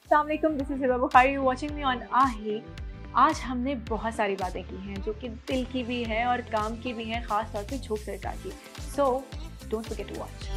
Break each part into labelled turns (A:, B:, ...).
A: अस्सलाम वालेकुम, this is Hiba Bukhari, you watching me on आही। आज हमने बहुत सारी बातें की हैं जो कि दिल की भी हैं और काम की भी हैं, ख़ास तौर पे झोंक सरकार की। So don't forget to watch.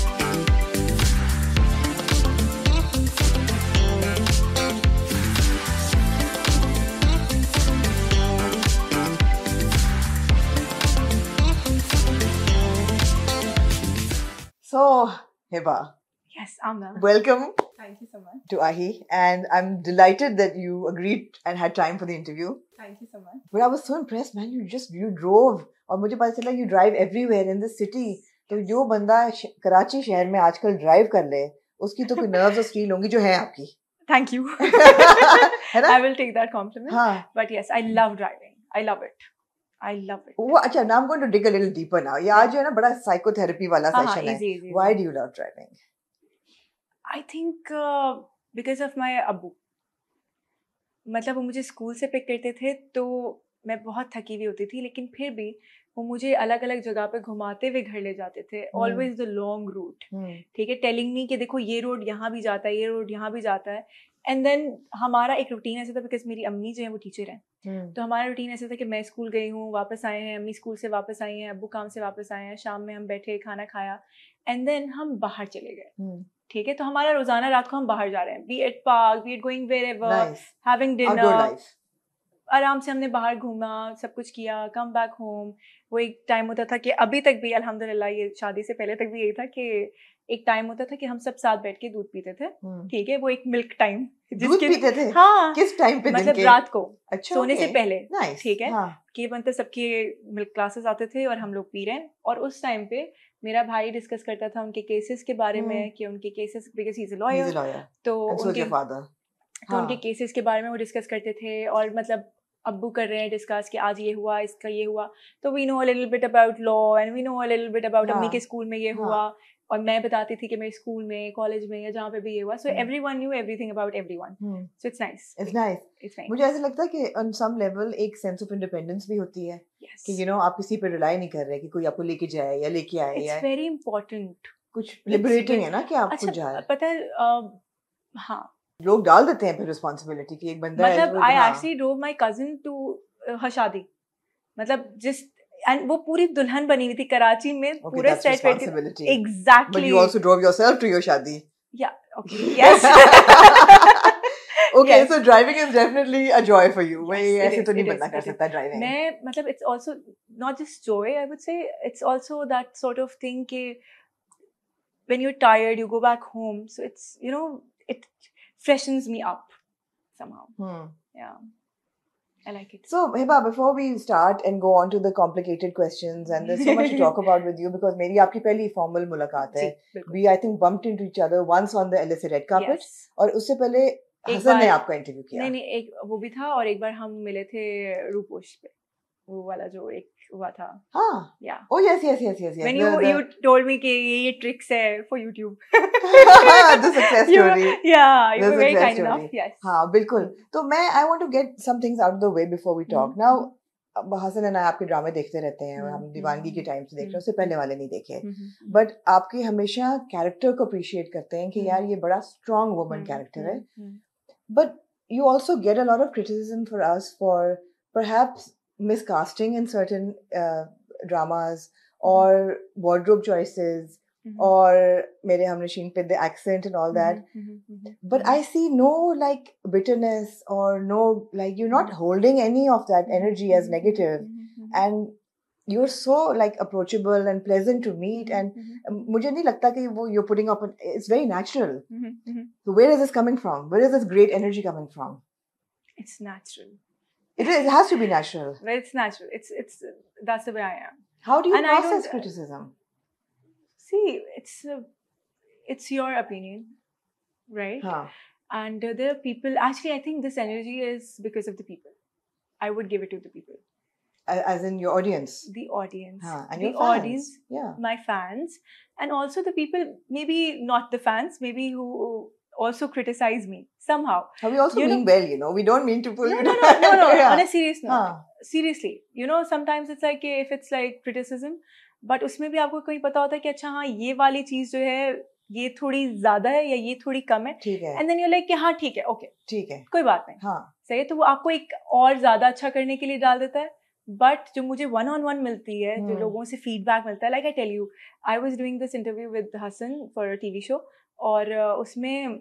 B: So, Hiba,
A: Yes, Amna.
B: welcome
A: Thank you so much.
B: to Ahi, and I'm delighted that you agreed and had time for the interview.
A: Thank you so much.
B: But I was so impressed, man. You drove, और मुझे पता चला you drive everywhere in the city. तो जो बंदा कराची शहर में आजकल ड्राइव कर ले, उसकी तो कोई नर्व्स और स्टील होंगी जो है आपकी.
A: Thank you.
B: है ना?
A: I will take that compliment.
B: हाँ.
A: But yes, I love driving. I love it. I love it.
B: वो अच्छा, now I'm going to dig a little deeper now. ये आज जो है ना बड़ा psychotherapy वाला
A: हाँ,
B: session है.
A: easy.
B: Why do you love driving?
A: I think because of my अब्बू. मतलब वो मुझे स्कूल से पिक करते थे तो मैं बहुत थकी हुई होती थी, लेकिन फिर भी वो मुझे अलग अलग जगह पे घुमाते हुए घर ले जाते थे. ऑलवेज द लॉन्ग रूट, ठीक है, टेलिंग मी कि देखो ये रोड यहाँ भी जाता है, ये रोड यहाँ भी जाता है. एंड देन हमारा एक रूटीन ऐसा था, बिकॉज मेरी अम्मी जो है वो टीचर हैं, तो हमारा रूटीन ऐसा था कि मैं स्कूल गई हूँ, वापस आए हैं, अम्मी स्कूल से वापस आई हैं, अब्बू काम से वापस आए हैं, शाम में हम बैठे खाना खाया एंड देन हम बाहर चले गए. ठीक है, तो हमारा रोजाना रात को हम बाहर जा रहे हैं, be it park, be it going wherever, having dinner, आराम से हमने बाहर घूमा, सब कुछ किया, कम बैक होम. वो एक टाइम होता था कि अभी तक भी अल्हम्दुलिल्लाह, ये शादी से पहले तक भी यही था कि एक टाइम होता था कि हम सब साथ बैठ के दूध पीते थे. ठीक है, वो एक मिल्क टाइम.
B: दूध पीते थे?
A: हाँ.
B: किस टाइम पे?
A: मतलब रात को.
B: अच्छा,
A: सोने से पहले.
B: nice.
A: ठीक है,
B: हाँ.
A: कि मतलब सबके मिल्क क्लासेस आते थे और हम लोग पी रहे हैं. और उस टाइम पे मेरा भाई डिस्कस करता था उनके केसेस के बारे में, कि उनके cases, because he is a lawyer, तो उनके केसेस के बारे में वो डिस्कस करते थे. और मतलब अब्बू कर रहे हैं डिस्कस कि आज ये हुआ, इसका ये हुआ, तो we know a little bit about law and we know a little bit about अम्मी के स्कूल में ये हुआ, और मैं बताती थी कि मेरे स्कूल में, कॉलेज में, या जहाँ पे भी ये हुआ. So everyone knew everything about everyone. So it's nice.
B: It's nice. मुझे ऐसा लगता है कि ऑन सम लेवल एक सेंस ऑफ इंडिपेंडेंस भी होती है, कि यू नो आप किसी पे रिलाई नहीं कर रहे कि कोई आपको लेके जाए या लेके आए.
A: It's very important.
B: कुछ लिबरेटिंग है ना कि आप खुद जा रहे हैं.
A: पता है, हाँ,
B: लोग डाल देते हैं फिर रिस्पांसिबिलिटी कि एक बंदा है.
A: मतलब I actually drove my cousin to her shaadi. मतलब जिस एंड वो पूरी दुल्हन बनी हुई थी कराची में, पूरे सेट पे. Exactly.
B: But you also drove yourself to your shaadi.
A: या okay, yes.
B: Okay, so driving is definitely a joy for you. मैं ऐसे तो नहीं बंदा कर सकता ड्राइविंग.
A: मैं मतलब it's also not just joy, I would say it's also that sort of thing कि when you're tired you go back home, so it's, you know, it freshens me up somehow. Yeah, I like it.
B: So Hiba, before we start and go on to the complicated questions, and there's so much to talk about with you, because मेरी आपकी पहली formal मुलाकात है. We I think bumped into each other once on the LSE red carpet. और उससे पहले हसन ने आपका इंटरव्यू किया.
A: नहीं, एक वो भी था, और एक बार हम मिले थे रूपोश पे, वो वाला जो एक हुआ था.
B: हाँ.
A: Yeah.
B: Oh yes.
A: When you told me कि ये tricks है for YouTube.
B: The success story.
A: Yeah, you were very kind enough. Yes.
B: हाँ, बिल्कुल. तो मैं I want to get some things out of the way before we talk. Now, Hasan and I आपके ड्रामे देखते रहते हैं, और हम दीवानगी के टाइम से देख रहे हैं, उससे पहले वाले नहीं देखे. बट आपकी हमेशा कैरेक्टर को अप्रिशिएट करते हैं कि यार ये बड़ा स्ट्रॉन्ग वुमन कैरेक्टर है. But you also get a lot of criticism for us for perhaps miscasting in certain dramas, or wardrobe choices, or mere Hamnasheen pe the accent and all that. But I see no like bitterness, or no like you're not holding any of that energy as negative, and you're so like approachable and pleasant to meet, and मुझे नहीं लगता कि वो you're putting up it's very natural. So where is this coming from? Where is this great energy coming from?
A: It's natural.
B: It has to be natural.
A: Well, it's natural. It's that's the way I am.
B: How do you process criticism?
A: See, it's your opinion, right? And there are people. Actually, I think this energy is because of the people. I would give it to the people.
B: As in your audience?
A: The audience.
B: And
A: the
B: your fans.
A: Audience. Yeah. My fans. And also the people, maybe not the fans, maybe who also criticize me somehow.
B: We also mean well, you know. We don't mean to pull you down.
A: No. On a serious note. Seriously. You know, sometimes it's like, if it's like criticism, but उसमें भी आपको कहीं पता होता है कि अच्छा हाँ ये वाली चीज़ जो है ये थोड़ी ज्यादा है या ये थोड़ी कम है,
B: ठीक है,
A: एंड देन यू लाइक कि हाँ ठीक है, ओके
B: ठीक है,
A: कोई बात नहीं,
B: हाँ,
A: सही है, तो वो आपको एक और ज्यादा अच्छा करने के लिए डाल देता है। बट जो मुझे वन ऑन वन मिलती है, जो लोगों से फीडबैक मिलता है, like I tell you, I was doing this interview with Hasan for a TV show, और उसमें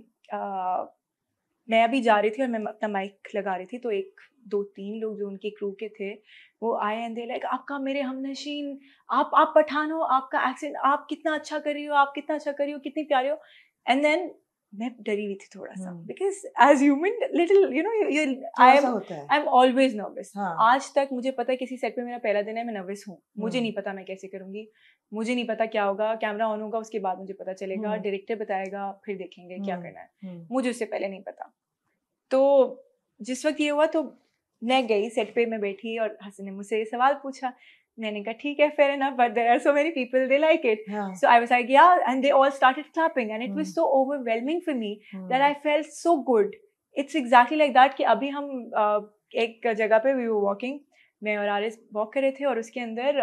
A: मैं अभी जा रही थी और मैं अपना माइक लगा रही थी, तो एक दो तीन लोग जो उनके क्रू के थे वो आए एंड दे लाइक, आपका मेरे हमनशीन, आप पठान हो, आपका एक्सेंट, आप कितना अच्छा कर रही हो, आप कितना अच्छा कर रही हो, कितनी प्यारी हो। एंड देन मैं डरी हुई थी थोड़ा सा, because as human little you know I
B: थोड़ा-सा होता है,
A: एम ऑलवेज नर्वस।
B: हाँ,
A: आज तक मुझे पता है किसी सेट पे मेरा पहला दिन है, मैं नर्वस हूँ, मुझे नहीं पता मैं कैसे करूँगी, मुझे नहीं पता क्या होगा, कैमरा ऑन होगा उसके बाद मुझे पता चलेगा, डायरेक्टर बताएगा, फिर देखेंगे क्या करना है, मुझे उससे पहले नहीं पता। तो जिस वक्त ये हुआ तो मैं गई सेट पे, मैं बैठी और हसन ने मुझसे ये सवाल पूछा, मैंने कहा ठीक है, fair enough, but there are so many people they like it, so I was like yeah, and they all started clapping and it was so overwhelming for me that I felt so good. It's exactly like that कि अभी हम एक जगह पे we were walking, मैं और Aaris walk कर रहे थे और उसके अंदर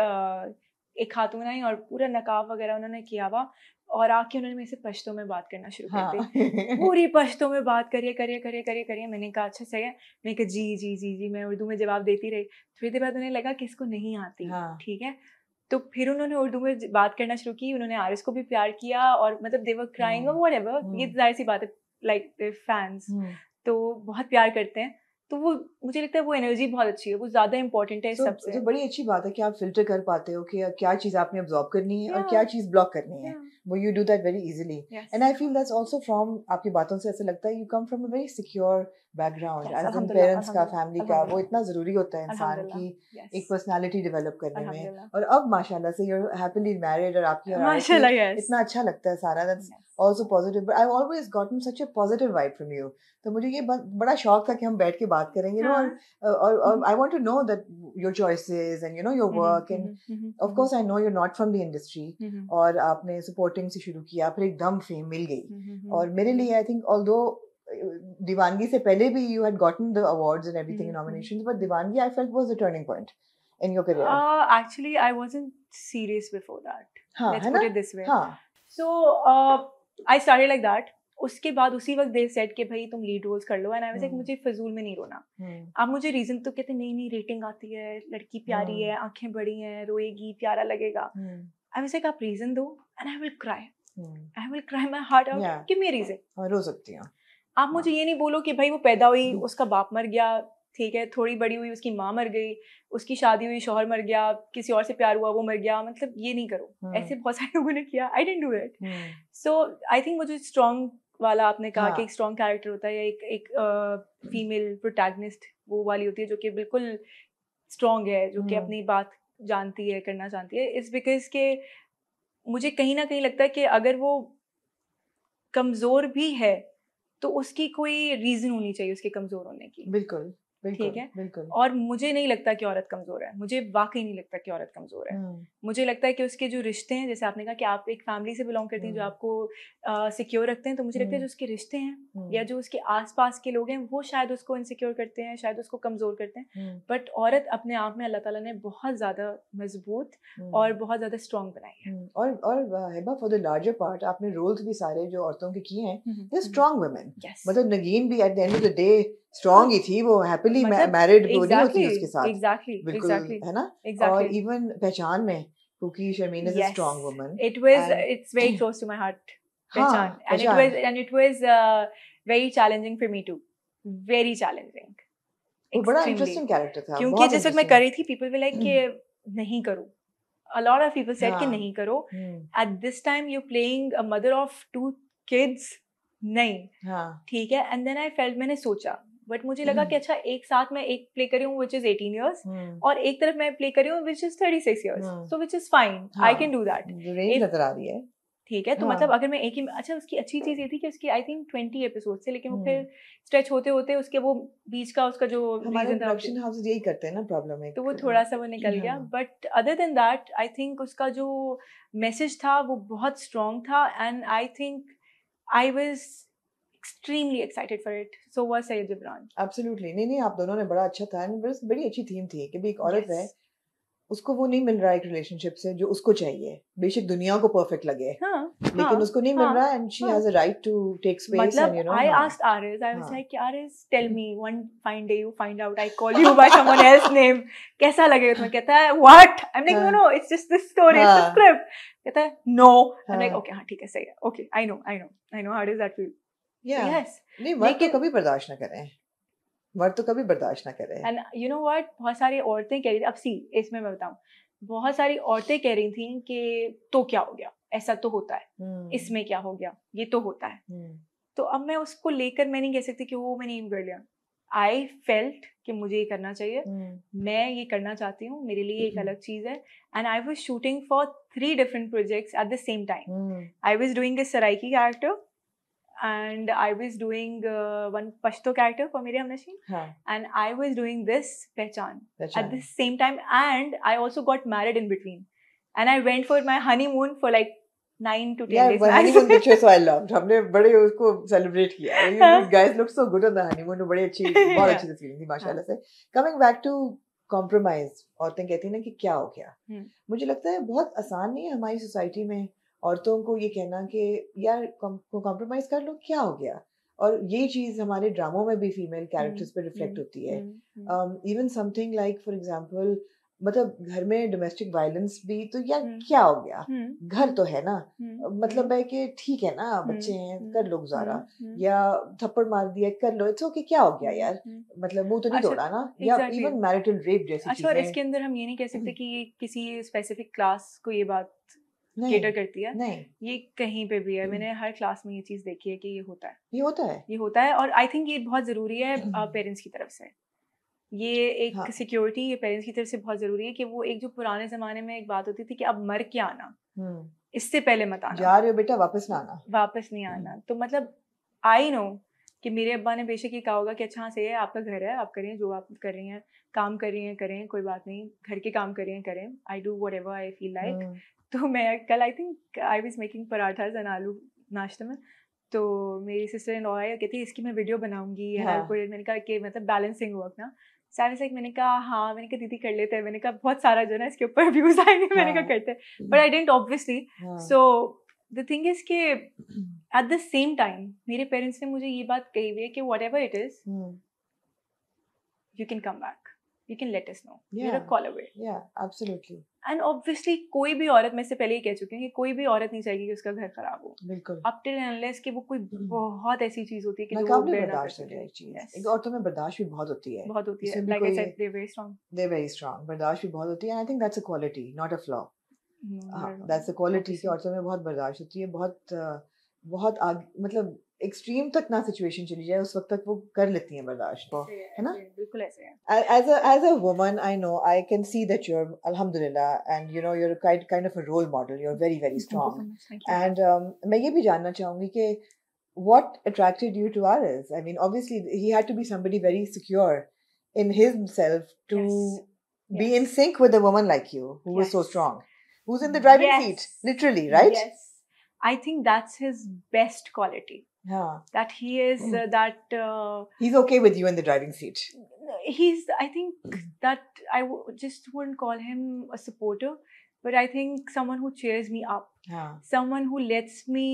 A: एक खातून आई और पूरा नकाब वगैरह उन्होंने किया हुआ, और आके उन्होंने मेरे से पश्तो में बात करना शुरू कर दी,
B: हाँ,
A: पूरी पश्तो में बात करिए। मैंने कहा अच्छा सही है, मैंने कहा जी जी जी जी, मैं उर्दू में जवाब देती रही। थोड़ी देर बाद उन्हें लगा कि इसको नहीं आती,
B: हाँ,
A: ठीक है, तो फिर उन्होंने उर्दू में बात करना शुरू की, उन्होंने आरिस को भी प्यार किया, और मतलब दे वर क्राइंग और व्हाटएवर, ये जाहिर सी बात है, लाइक देयर फैंस तो बहुत प्यार करते हैं, तो वो मुझे लगता है वो एनर्जी बहुत अच्छी है, वो ज्यादा इंपॉर्टेंट है सबसे।
B: तो बड़ी अच्छी बात है कि आप फ़िल्टर कर पाते हो कि क्या चीज़ आपने अब्ज़ॉर्ब करनी है और
A: Yeah,
B: क्या चीज़ ब्लॉक करनी है।
A: yeah,
B: वो you do that very easily
A: yes,
B: and I feel that's also from आपकी बातों से ऐसा लगता है you come from a very secure background
A: yes,
B: as in
A: अल्हम्दुलिल्लाह,
B: पेरेंट्स का,
A: अल्हम्दुलिल्लाह,
B: फैमिली का, वो
A: अल्हम्दुलिल्लाह,
B: इतना ज़रूरी होता है इंसान
A: अल्हम्दुलिल्लाह,
B: की एक
A: yes,
B: पर्सनैलिटी डेवलप करने में।
A: अल्हम्दुलिल्लाह,
B: और अब माशाल्लाह से यू आर हैपीली मैरिड और आपकी और आरिस की,
A: माशाल्लाह, yes,
B: इतना अच्छा लगता है सारा, that's
A: yes,
B: also positive, but I have always gotten such a positive vibe from you. तो मुझे ये बड़ा शौक था कि हम बैठ के बात करेंगे ना,
A: हाँ,
B: और I want to know that your choices and you know your work, and of course I know you're not from the industry, और आपने supporting से शुरू किया, फिर एकदम फेम मिल गई, और मेरे लिए I think although दीवानगी से पहले भी you had gotten the awards and everything and nominations, but दीवानगी I felt was a turning point in your career.
A: actually I wasn't serious before that,
B: हाँ,
A: let's
B: है
A: put
B: ना?
A: it this way,
B: हाँ,
A: so I started like that, उसके बाद उसी वक्त दे set के भाई तुम लीड रोल्स कर लो, एंड आई वाज लाइक मुझे फजूल में नहीं रोना। आप मुझे रीजन तो कहते नहीं नहीं रेटिंग आती है, लड़की प्यारी है, आंखें बड़ी हैं, रोएगी, प्यारा लगेगा, आई वाज लाइक आप रीजन दो and I will cry my heart out,
B: yeah,
A: give me a reason.
B: हाँ, रो सकती हूँ,
A: आप मुझे ये नहीं बोलो कि भाई वो पैदा हुई उसका बाप मर गया, ठीक है, थोड़ी बड़ी हुई उसकी माँ मर गई, उसकी शादी हुई शौहर मर गया, किसी और से प्यार हुआ वो मर गया, मतलब ये नहीं करो, ऐसे बहुत सारे लोगों ने किया, I didn't do it. So I think वो जो स्ट्रॉन्ग वाला आपने कहा कि एक स्ट्रॉन्ग कैरेक्टर होता है, या एक फीमेल प्रोटैगनिस्ट वो वाली होती है जो कि बिल्कुल स्ट्रॉन्ग है, जो कि अपनी बात जानती है, करना चाहती है, इट्स बिकॉज के मुझे कहीं ना कहीं लगता है कि अगर वो कमज़ोर भी है तो उसकी कोई रीज़न होनी चाहिए उसके कमज़ोर होने की,
B: बिल्कुल,
A: ठीक
B: बिल्कुल,
A: है,
B: बिल्कुल,
A: और मुझे नहीं लगता कि औरत कमज़ोर है, मुझे वाकई नहीं लगता कि औरत कमज़ोर है। मुझे लगता है कि उसके जो रिश्ते हैं, जैसे आपने कहा कि आप एक फैमिली से बिलोंग करती हैं जो आपको सिक्योर रखते हैं, तो मुझे लगता है जो उसके रिश्ते हैं या जो उसके आसपास के लोग हैं वो शायद उसको इनसिक्योर करते हैं, शायद उसको कमज़ोर करते हैं, बट औरत अपने आप में अल्लाह ताला ने बहुत ज़्यादा मजबूत और बहुत ज़्यादा स्ट्रॉन्ग बनाई है।
B: और Hiba for the larger part आपने रोल्स भी सारे जो औरतों के किए हैं, दे स्ट्रॉन्ग वुमेन,
A: यस,
B: मतलब नगीन भी at the end of the day strong ही थी, वो हैप्पीली
A: मतलब
B: मैरिड वो नहीं होती
A: एग्जैक्टली
B: उसके साथ,
A: एग्जैक्टली
B: बिल्कुल,
A: एग्जैक्टली
B: है ना? और
A: एग्जैक्टली
B: इवन पहचान में क्योंकि Sharmeen is a
A: yes,
B: strong woman
A: it was
B: and
A: it's very close to my heart,
B: हाँ,
A: Pehchan,
B: पहचान
A: and it was very challenging for me too, very challenging,
B: वो बड़ा
A: extremely,
B: इंटरेस्टिंग कैरेक्टर था,
A: क्योंकि
B: बहुत
A: जिस वक्त मैं कर
B: इंटरेस्टिंग,
A: रही थी people were like कि नहीं करो, a lot of people said कि
B: हाँ,
A: नहीं करो, at this time you're playing a mother of 2 kids, नहीं,
B: हाँ,
A: ठीक है, and then I felt, मैंने सोचा, बट मुझे लगा कि अच्छा एक साथ मैं एक प्ले कर रही हूँ which is 18 years और एक तरफ मैं प्ले कर रही हूँ which is 36 years, so which is fine, I can do that,
B: range नजर आ रही है,
A: ठीक है, तो मतलब अगर मैं एक ही, अच्छा उसकी अच्छी चीज ये थी कि उसकी आई थिंक 20 एपिसोड थे, लेकिन वो फिर स्ट्रेच होते होते उसके वो बीच का उसका जो
B: हमारे
A: रीजन था
B: प्रोडक्शन हाउसेस यही करते हैं ना, प्रॉब्लम एक
A: तो वो थोड़ा सा वो निकल गया, but other than that I think उसका जो मैसेज था वो बहुत स्ट्रॉन्ग था, and I think I was extremely excited for it, so was Sayed Gibran.
B: Absolutely, नहीं नहीं आप दोनों ने बड़ा अच्छा था, एंड बड़ी अच्छी थीम थी कि भी एक औरत है, उसको वो नहीं मिल रहा है एक रिलेशनशिप से जो उसको चाहिए, बेशक दुनिया को परफेक्ट लगे, लेकिन उसको नहीं मिल रहा, and she has a right to take space and you know.
A: I asked Aris, I was like, Aris, tell me, one fine day you find out I call you by someone else's name, कैसा लगेगा तुम्हें? कहता है what? I'm like, no, it's just this story, it's a script. कहता है no. I'm like, okay, हाँ ठीक है, सही है, okay, I know, how does that feel?
B: Yes. नहीं, मर्द तो कभी बर्दाश्त ना करें, मर्द तो कभी बर्दाश्त ना करें.
A: And you know what, बहुत सारी औरतें कह रही थी, अब सी इसमें मैं बताऊं, बहुत सारी औरतें कह रही थी कि तो क्या हो गया, ऐसा तो होता है, इसमें क्या हो गया, ये तो होता है. तो अब मैं उसको लेकर मैं नहीं कह सकती कि वो मैंने कर लिया. आई फेल्ट कि मुझे ये करना चाहिए, मैं ये करना चाहती हूँ, मेरे लिए एक अलग चीज है. And I was shooting for 3 different projects at the same time. I was doing a Saraiki character, and I was doing one Pashto character for Miriam Nashin, and I was doing this Pehchan at the same time, and I also got married in between, and I went for my honeymoon for like 9 to 10 days.
B: Yeah, honeymoon pictures I loved. हमने बड़े उसको celebrate किया. You guys look so good on the honeymoon. बड़ी अच्छी, बहुत अच्छी तस्वीरें थी माशाल्लाह से. Coming back to compromise, औरतें कहती हैं ना कि क्या हो गया. मुझे लगता है बहुत आसान नहीं है हमारी सोसाइटी में औरतों को ये कहना कि यार कॉम्प्रोमाइज कर लो, क्या हो गया. और ये चीज हमारे ड्रामों में भी फीमेल कैरेक्टर्स पे रिफ्लेक्ट होती है. Even something like for example, मतलब घर में डोमेस्टिक वायलेंस भी, तो यार क्या हो गया, घर तो है ना, मतलब है कि ठीक है ना, बच्चे हैं, कर लो गुजारा, या थप्पड़ मार दिया, कर लो, इट्स ओके, क्या हो गया यार, मतलब मुंह तो नहीं तोड़ा ना. या इवन मैरिटल रेप जैसी चीजें.
A: और इसके अंदर हम ये नहीं कह सकते कि ये किसी स्पेसिफिक क्लास को ये बात केटर करती है. नहीं, ये कहीं पे भी है. मैंने हर क्लास में ये चीज देखी है कि ये होता है. और आई थिंक ये बहुत जरूरी है पेरेंट्स की तरफ से. ये एक सिक्योरिटी ये पेरेंट्स की तरफ से बहुत जरूरी है कि वो एक जो पुराने जमाने में एक बात होती थी कि अब मर के आना, इससे पहले मत आना,
B: जा रहे हो बेटा, वापस नहीं आना.
A: तो मतलब आई नो कि मेरे अब्बा ने बेशक ये कहा होगा कि अच्छा सही है, आपका घर है, आप करें जो आप कर रही हैं, काम कर रही हैं करें, कोई बात नहीं, घर के काम कर रही हैं करें, I do whatever I feel like. तो मैं कल I think I was making parathas and aloo नाश्ते में, तो मेरी सिस्टर इन लॉ आई कहती है इसकी मैं वीडियो बनाऊंगी. मैंने कहा कि मतलब बैलेंसिंग वर्क ना सारे से. मैंने कहा हाँ, मैंने कहा दीदी कर लेते हैं. मैंने कहा बहुत सारा जो है ना इसके ऊपर व्यूज आएंगे. मैंने कहा करते हैं, but I didn't obviously. So the thing is के एट द सेम टाइम मेरे पेरेंट्स ने मुझे ये बात कही हुई है कि whatever it is you can come back, you can let us know. You're a call away.
B: Yeah, absolutely.
A: And obviously कोई भी औरत, मैं से पहले ही कह चुकी हूँ कि कोई भी औरत नहीं चाहेगी कि उसका घर खराब हो.
B: बिल्कुल.
A: Up till unless कि वो कोई बहुत ऐसी चीज होती है कि
B: जो वो बर्दाश्त कर जाए चीज. एक औरतों में बर्दाश्त भी बहुत होती है.
A: Like I said, they're very strong.
B: They're very strong. बर्दाश्त भी बहुत होती है. And I think that's a quality, not a flaw. That's a quality कि औरतों में बहुत बर्दाश्त होती है. बहुत मतलब एक्सट्रीम तक ना सिचुएशन चली जाए उस वक्त तक वो कर लेती हैं बर्दाश्त को, है ना.
A: बिल्कुल ऐसे है.
B: As a woman, I know, I can see that you're alhamdulillah, and you know, you're kind of a role model. You're very, very strong. And मैं ये भी जानना चाहूँगी कि what attracted you to Aris? I mean, obviously he had to be somebody very secure in himself to be in sync with a woman like you who was so strong, who's in the driving seat, literally, right?
A: Yes. I think that's his best quality. That he is
B: he's okay with you in the driving seat.
A: I think that just wouldn't call him a supporter, but I think someone who cheers me up, someone who lets me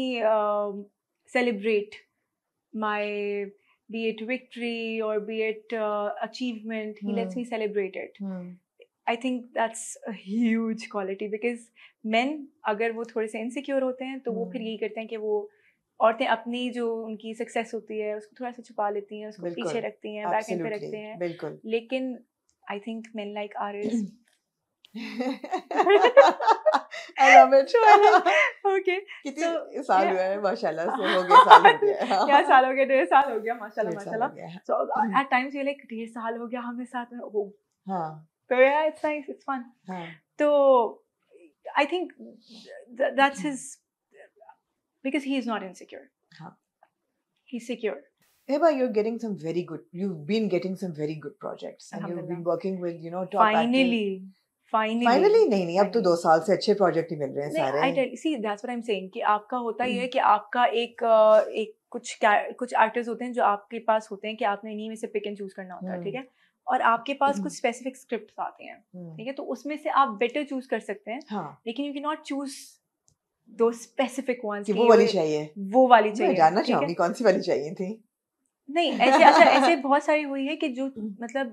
A: celebrate my, be it victory or be it achievement. He lets me celebrate it. I think that's a huge quality, because men अगर वो थोड़े से insecure होते हैं तो वो फिर यही करते हैं कि वो औरतें अपनी जो उनकी सक्सेस होती है उसको थोड़ा सा छुपा लेती हैं, उसको पीछे रखती हैं, बैक एंड पे रखते हैं.
B: बिल्कुल.
A: लेकिन I think men like Aris
B: I love it.
A: Okay.
B: कितने साल हुए हैं माशाल्लाह से, हो गए साल हो गया.
A: क्या साल हो गया? 1.5 साल हो गया माशाल्लाह. So at times you're like 1.5 साल हो गया हमें साथ में. तो yeah, it's nice, it's fun. तो I think that's his, because he is not insecure. He's secure.
B: Heba, you've been getting some very good projects, and you've been working with, you know, top actors. Finally नहीं अब तो 2 साल से अच्छे project ही मिल रहे हैं सारे.
A: See, that's what I'm saying कि आपका होता ही है कि आपका एक कुछ एक्टर्स होते हैं जो आपके पास होते हैं कि आपने इन्हीं में से पिक एंड चूज करना होता है, ठीक है, और आपके पास कुछ स्पेसिफिक स्क्रिप्ट आते हैं, ठीक है, तो उसमें से आप बेटर चूज कर सकते हैं,
B: हाँ,
A: लेकिन यू कैन नॉट चूज दो स्पेसिफिक वंस
B: कि वो वाली चाहिए,
A: वो वाली
B: मैं
A: चाहिए,
B: जानना
A: ठीक है,
B: चाहूंगी कौन सी वाली चाहिए थी।
A: नहीं ऐसे अच्छा ऐसे बहुत सारी हुई है कि जो मतलब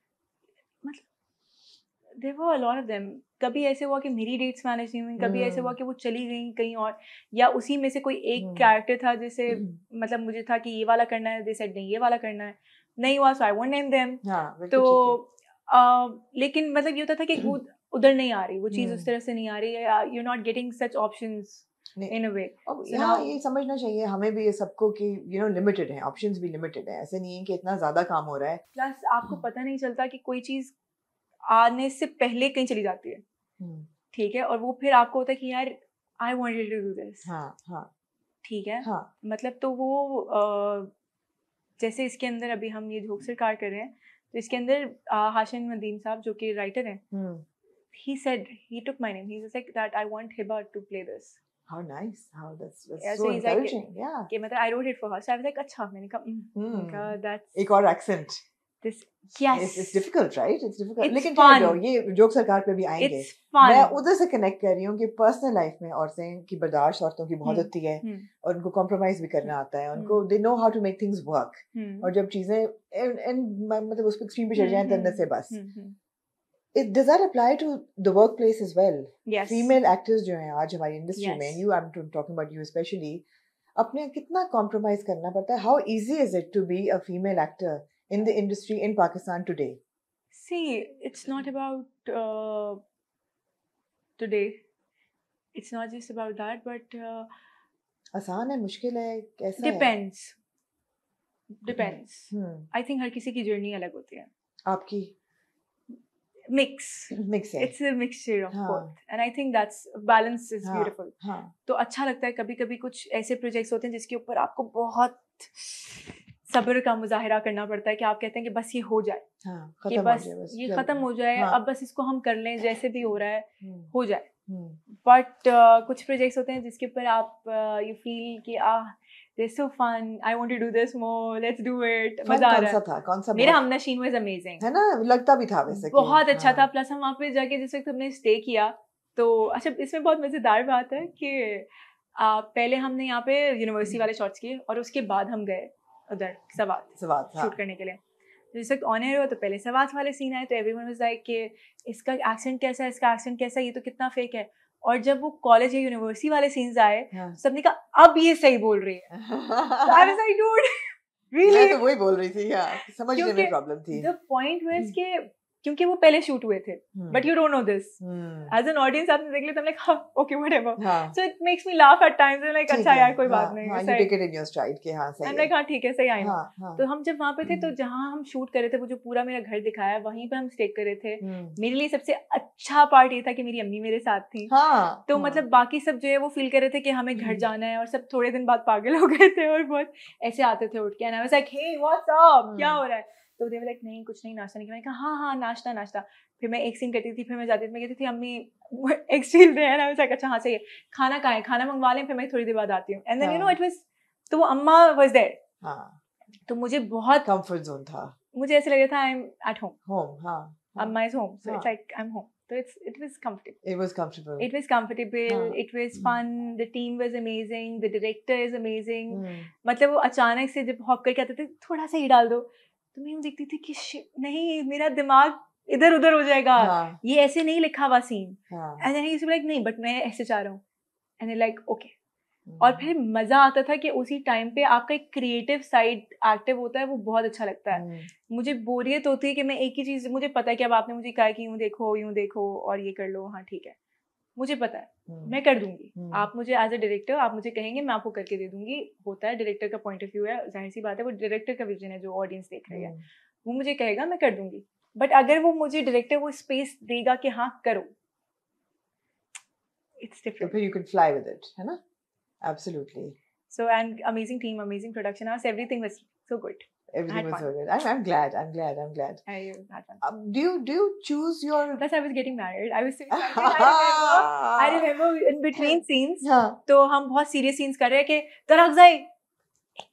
A: there were a lot of them. कभी ऐसे हुआ कि मेरी डेट्स मैनेज नहीं हुई, कभी ऐसे हुआ कि वो चली गई कहीं और, या उसी में से कोई एक कैरेक्टर था जैसे मतलब मुझे था कि ये वाला करना है, दे सेड नहीं ये वाला करना है, नहीं हुआ, so I won't name them. तो लेकिन मतलब ये होता था कि वो उधर नहीं आ रही, वो चीज़ उस तरह से नहीं आ रही है, you are not getting such options in a way.
B: हाँ, ये समझना चाहिए हमें भी ये सबको कि यू नो लिमिटेड है, ऑप्शंस भी लिमिटेड है, ऐसे नहीं है कि इतना ज्यादा काम हो रहा है।
A: प्लस आपको पता नहीं चलता कि कोई चीज़ आने से पहले कहीं चली जाती है, ठीक है, और वो फिर आपको होता है कि यार I wanted to do this,
B: हाँ हाँ
A: ठीक है,
B: हाँ
A: मतलब तो वो जैसे इसके अंदर अभी हम ये झोंक सरकार कर रहे हैं, तो इसके अंदर हाशिम नदीम साहब जो कि राइटर हैं, he said, he took my name, he was like that I want Hiba to play this.
B: How nice, how that's
A: Yeah,
B: so
A: so he's like
B: encouraging, yeah.
A: कि मतलब I wrote it for her, so I was like अच्छा, मैंने कहा that's
B: एक और accent.
A: this, yes,
B: It's difficult, right? It's difficult.
A: it's
B: लेकिन
A: fun,
B: ये joke सरकार पे भी आएंगे।
A: it's fun,
B: मैं उधर से कनेक्ट कर रही हूँ कि पर्सनल लाइफ में औरतें की बर्दाश्त औरतों की बहुत होती है और उनको कॉम्प्रोमाइज भी करना आता है, उनको they know how to make things work, और जब चीजें मतलब उस एक्सट्रीम पे चल जाएं तब से बस it does that apply to the workplace as well?
A: yes,
B: Female actors जो हैं आज हमारी इंडस्ट्री
A: yes,
B: में, I'm talking about you especially, अपने कितना कॉम्प्रोमाइज करना पड़ता है? How easy is it to be a female actor in the industry in Pakistan today?
A: see, it's not about today, it's not just about that, but
B: आसान है, मुश्किल है, कैसा है?
A: depends. I think हर किसी की जर्नी अलग होती है।
B: आपकी
A: mix
B: है,
A: it's a mixture of both, and I think that's balance is beautiful. तो अच्छा लगता है, कभी कभी कुछ ऐसे प्रोजेक्ट्स होते हैं जिसके ऊपर आपको बहुत सब्र का मुजाहिरा करना पड़ता है कि आप कहते हैं कि बस ये हो जाए, कि बस ये खत्म हो जाए, अब बस इसको हम कर लें, जैसे भी हो रहा है हो जाए, बट कुछ प्रोजेक्ट्स होते हैं जिसके ऊपर आप यू फील कि They're so fun. I want to do this more. Let's do it. मजा आ रहा है।
B: कौन सा
A: मेरा हमनशीन was amazing.
B: है ना, लगता भी था वैसे।
A: बहुत अच्छा था। प्लस हम वहाँ पे जाके जिस वक्त हमने स्टे किया, तो अच्छा इसमें बहुत मजेदार बात है कि पहले हमने यहाँ पे यूनिवर्सिटी वाले शॉट्स किए और उसके बाद हम गए उधर सवात शूट करने के लिए। जिस वक्त ऑन एयर हुआ तो पहले सवात वाले सीन आए, तो एवरीवन वाज लाइक कि इसका एक्सेंट कैसा है, इसका एक्सेंट कैसा है, ये तो कितना फेक है। और जब वो कॉलेज या यूनिवर्सिटी वाले सीन्स आए, सबने कहा अब ये सही बोल रही है। So I was like, dude, really?
B: मैं तो वही बोल रही थी, समझने में प्रॉब्लम थी।
A: The point was कि क्योंकि वो पहले शूट हुए थे, but you don't know this. As an audience आपने देख लिया तो I'm like, okay, whatever. So it makes me laugh at times. I'm like, अच्छा यार कोई बात नहीं।
B: You take it in your stride कि हाँ सही है।
A: I'm like, हाँ ठीक है, सही आया। तो हम जब वहाँ पे थे, तो जहाँ हम शूट कर रहे थे, वो जो पूरा मेरा घर दिखाया, वहीं पे हम स्टे कर रहे थे। मेरे लिए सबसे अच्छा पार्ट ये था कि मेरी अम्मी मेरे साथ थी। तो मतलब बाकी सब जो है वो फील कर रहे थे कि हमें घर जाना है, और सब थोड़े दिन बाद पागल हो गए थे और बहुत ऐसे आते थे उठ के। And I was like, hey, what's up? क्या हो रहा है? तो दे लाइक नहीं कुछ नहीं, नाश्ता नहीं किया। मैंने कहा हाँ नाश्ता। फिर मैं एक सीन करती थी, फिर मैं जाती थी, मैं कहती थी अम्मी एक स्टील दे, एंड आई वाज लाइक अच्छा हाँ सही है, खाना कहाँ है, खाना मंगवा लें, फिर मैं थोड़ी देर बाद आती हूँ। And then you know it was, तो वो अम्मा वाज देयर, तो मुझे बहुत
B: कंफर्ट जोन था।
A: मुझे ऐसे लग रहा था I am at home, amma is home, so it's like I am home. So it was comfortable. It was fun. The team was amazing. The director is amazing. मतलब वो अचानक से जब हॉप करके आते थे, थोड़ा सा ही डाल दो, तो मैं देखती थी कि नहीं, मेरा दिमाग इधर उधर हो जाएगा, ये ऐसे नहीं लिखा हुआ scene. And then he used to be like नहीं, बट मैं ऐसे चाह रहा हूँ। And they're like okay. और फिर मजा आता था कि उसी टाइम पे आपका एक क्रिएटिव साइड एक्टिव होता है, वो बहुत अच्छा लगता है। मुझे बोरियत होती है कि मैं एक ही चीज, मुझे पता है कि अब आपने मुझे कहा कि यूं देखो और ये कर लो, हाँ ठीक है, मुझे पता है मैं कर दूंगी। आप मुझे एज अ डायरेक्टर आप मुझे कहेंगे, मैं आपको करके दे दूंगी। होता है डायरेक्टर का पॉइंट ऑफ व्यू है, जाहिर सी बात है वो डायरेक्टर का विजन है जो ऑडियंस देख रही है, वो मुझे कहेगा मैं कर दूंगी। बट अगर वो मुझे डायरेक्टर वो स्पेस देगा कि हाँ करो, इट्स डिफरेंट।
B: फिर you can fly with it, है ना? Absolutely.
A: So, and amazing team, amazing production house, everything was so good.
B: Everything was so good. I'm glad.
A: I had fun.
B: Do you choose your?
A: Plus, I was getting married. I was so excited. I remember in between scenes. तो हम बहुत serious scenes कर रहे हैं कि तरक जाए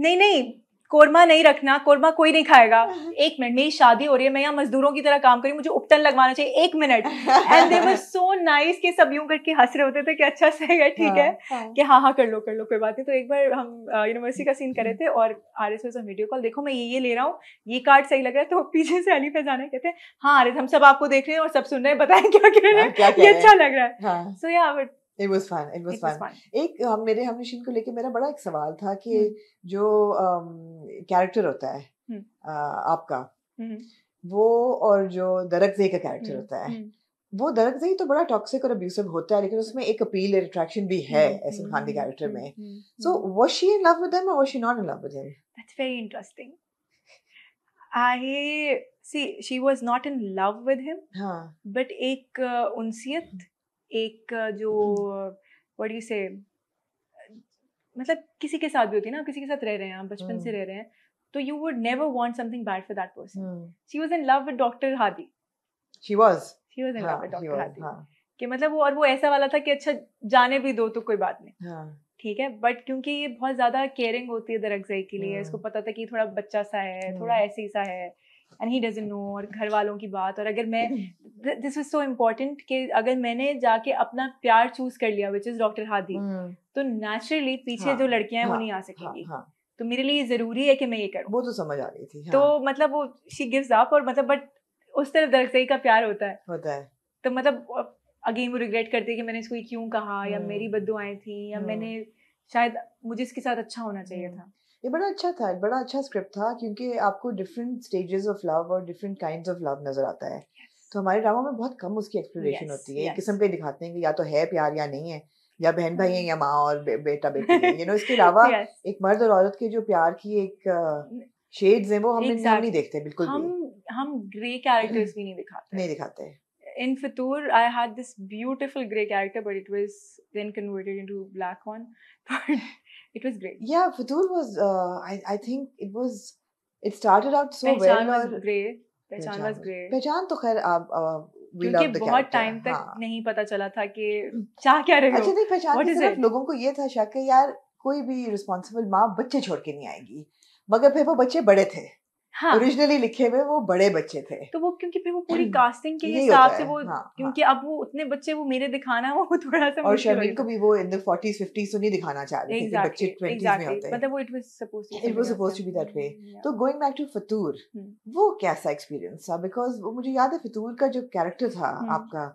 A: नहीं नहीं, कोरमा नहीं रखना, कोरमा कोई नहीं खाएगा। 1 मिनट, मेरी शादी हो रही है, मैं यहाँ मजदूरों की तरह काम करी, मुझे उपटन लगवाना चाहिए, 1 मिनट। And they were so nice कि सब यूं करके हंस रहे होते थे कि अच्छा सही है, ठीक है, कि हाँ कर लो कोई बात नहीं। तो एक बार हम यूनिवर्सिटी का सीन कर रहे थे और Aris was on video call, देखो मैं ये ले रहा हूँ, ये कार्ड सही लग रहा है। तो पीछे से अली फैजाना कहते हैं हाँ आरिस हम सब आपको देख रहे हैं और सब सुन रहे हैं, बताएं क्या कह रहे हैं, ये अच्छा लग रहा है। So yeah but
B: It was fun. It was fun. एक मेरे हमनशीन को लेके मेरा बड़ा एक सवाल था कि जो कैरेक्टर होता है आपका, वो और जो दरकज़ई का कैरेक्टर होता है, वो दरकज़ई तो बड़ा टॉक्सिक और अब्यूसिव होता है, लेकिन उसमें एक अपील और अट्रैक्शन भी है एहसान खान के कैरेक्टर में. So was she in love with him or was she not in love with him?
A: That's very interesting. She was not in love with him. हाँ. But एक उनसियत, एक जो what do you say, मतलब किसी के साथ भी होती है ना, किसी के साथ रह रहे हैं आप, बचपन से रह रहे हैं, तो you would never want something bad for that person. She was in love with Dr. Hadi.
B: She was
A: in love with Dr. Hadi. कि मतलब वो ऐसा वाला था कि अच्छा जाने भी दो तो कोई बात नहीं, ठीक है, बट क्योंकि ये बहुत ज्यादा केयरिंग होती है दरकज़ई के लिए, इसको पता था कि थोड़ा बच्चा सा है, थोड़ा ऐसे ही सा है, एंड ही डजंट नो, और घर वालों की बात, और अगर मैं दिस वाज सो इम्पोर्टेंट कि अगर मैंने जाके अपना प्यार चूज कर लिया विच इज डॉक्टर हादी, तो नेचुरली पीछे जो लड़कियां हैं वो नहीं आ सकेंगी, तो मेरे लिए जरूरी है कि मैं ये करूं।
B: वो तो समझ आ रही थी।
A: तो मतलब वो शी गिव्स अप, और मतलब बट उस तरफ दरकज़ई का प्यार होता है, तो मतलब अगेन वो रिग्रेट करती है कि मैंने इसको ये क्यों कहा, या मेरी बद्दुआएं थी, या मैंने शायद मुझे इसके साथ अच्छा होना चाहिए था।
B: ये बड़ा अच्छा था, बड़ा अच्छा स्क्रिप्ट था, क्योंकि आपको डिफरेंट स्टेजेस ऑफ लव और डिफरेंट काइंड्स ऑफ लव नजर आता है। तो हमारे ड्रामा में बहुत कम उसकी एक्सप्लोरेशन होती है। एक किस्म पे दिखाते हैं कि या तो है प्यार या नहीं है, या बहन भाई है या माँ और बेटा बेटी है, यू नो। इसके अलावा एक मर्द और औरत के जो प्यार की एक शेड्स हैं वो हम नहीं देखते बिल्कुल भी।
A: हम ग्रे कैरेक्टर्स भी नहीं दिखाते। In Futur, I had this beautiful grey character, but it was then converted into black one. But it was great.
B: Yeah, Futur was. I think it started out so well.
A: पहचान was grey. पहचान was grey.
B: पहचान तो खैर आप
A: क्योंकि बहुत time तक नहीं पता चला था कि चाह क्या रहे हो।
B: अच्छा नहीं, पहचान की तरफ लोगों को ये था शक है यार कोई भी रिस्पॉन्सिबल माँ बच्चे छोड़ के नहीं आएगी, मगर फिर वो बच्चे बड़े थे। हाँ। ओरिजिनली लिखे हुए वो बड़े बच्चे थे,
A: तो वो क्योंकि फिर वो पूरी कास्टिंग के हिसाब से वो क्योंकि अब वो उतने बच्चे वो मेरे दिखाना वो थोड़ा सा,
B: और शर्मीन को भी वो इन द 40s 50s तो नहीं दिखाना चाह रहे थे कि बच्चे 20s में होते हैं,
A: मतलब वो it was supposed
B: to be that way. तो गोइंग बैक टू फतूर, वो कैसा एक्सपीरियंस था? बिकॉज़ वो मुझे याद है फतूर का जो कैरेक्टर था आपका,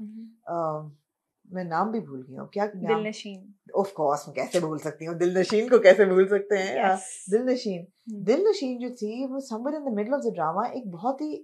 B: मैं नाम भी भूल गई हूँ, क्या नाम?
A: दिलनशीन।
B: ऑफ कोर्स, मैं कैसे भूल सकती हूँ, दिलनशीन को कैसे भूल सकते हैं? दिलनशीन जो थी वो somewhere in the middle of the drama एक बहुत ही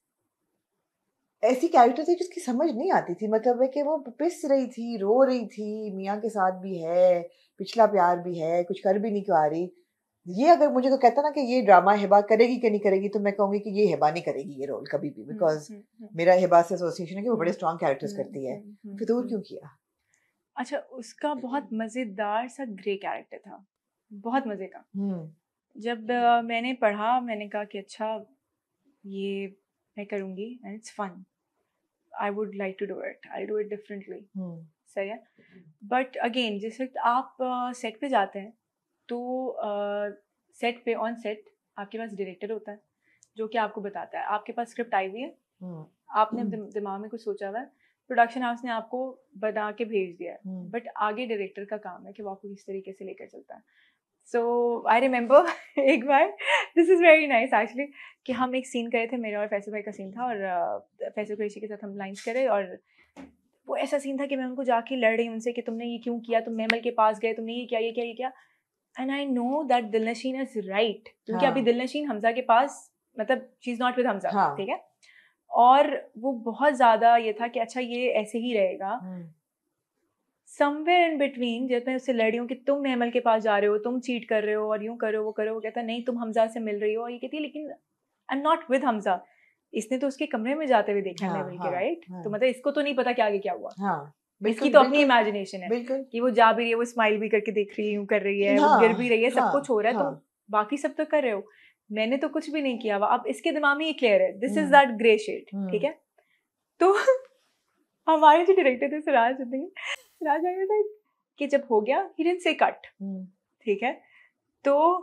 B: ऐसी कैरेक्टर थी जिसकी समझ नहीं आती थी, मतलब है कि वो पिस रही थी, रो रही थी, मियाँ के साथ भी है, पिछला प्यार भी है, कुछ कर भी नहीं पा रही। ये अगर मुझे को कहता ना कि ये ड्रामा हिबा करेगी कि नहीं करेगी, तो मैं कहूँगी कि ये हिबा नहीं करेगी ये रोल कभी भी, बिकॉज मेरा हिबा से एसोसिएशन है कि वो बड़े स्ट्रॉन्ग कैरेक्टर्स करती है। फितूर क्यों किया?
A: अच्छा, उसका बहुत मजेदार सा ग्रे कैरेक्टर था, बहुत मजे का। जब मैंने पढ़ा, मैंने कहा कि अच्छा ये मैं करूँगी and it's fun, I would like to do it, I do it differently. सही है, बट अगेन जिस वक्त आप सेट पे जाते हैं तो सेट पे ऑन सेट आपके पास डायरेक्टर होता है जो कि आपको बताता है, आपके पास स्क्रिप्ट आई हुई है, आपने दिमाग में कुछ सोचा हुआ है, प्रोडक्शन हाउस ने आपको बना के भेज दिया है, बट आगे डायरेक्टर का काम है कि वो आपको किस तरीके से लेकर चलता है। सो आई रिमेंबर एक बार, this is very nice actually, कि हम एक सीन करे थे, मेरे और फैसल भाई का सीन था, और फैसल कुरैशी के साथ हम लाइन्स करे, और वो ऐसा सीन था कि मैं उनको जाके लड़ रही हूँ उनसे कि तुमने ये क्यों किया, तुम मेमल के पास गए, तुमने ये किया, and I know that Dilnasheen is right, क्योंकि अभी दिलनशीन हमजा के पास, मतलब she is not with Hamza, ठीक है, और वो बहुत ज़्यादा ये था कि अच्छा ये ऐसे ही रहेगा। समवेयर इन बिटवीन जब मैं उससे लड़ रही हूँ कि तुम मेमल के पास जा रहे हो, तुम चीट कर रहे हो और यूँ करो वो करो, वो कहता नहीं तुम हमजा से मिल रही हो, और ये कहती है लेकिन I am not with Hamza, इसने तो उसके कमरे में जाते हुए देखा है मेमल के, राइट, तो मतलब इसको तो नहीं पता कि आगे क्या हुआ, इसकी तो अपनी इमेजिनेशन है कि वो जा भी रही है, वो स्माइल भी करके देख रही है, यूँ कर रही है, वो गिर भी रही है, सब कुछ हो रहा है, तुम बाकी सब तो कर रहे हो, मैंने तो कुछ भी नहीं किया हुआ। अब इसके दिमाग में ये क्लियर है, this is that grey shade, ठीक है। तो हमारे जो डायरेक्टर थे सिराज आया था कि जब हो गया, ही डिडंट से कट, ठीक है, तो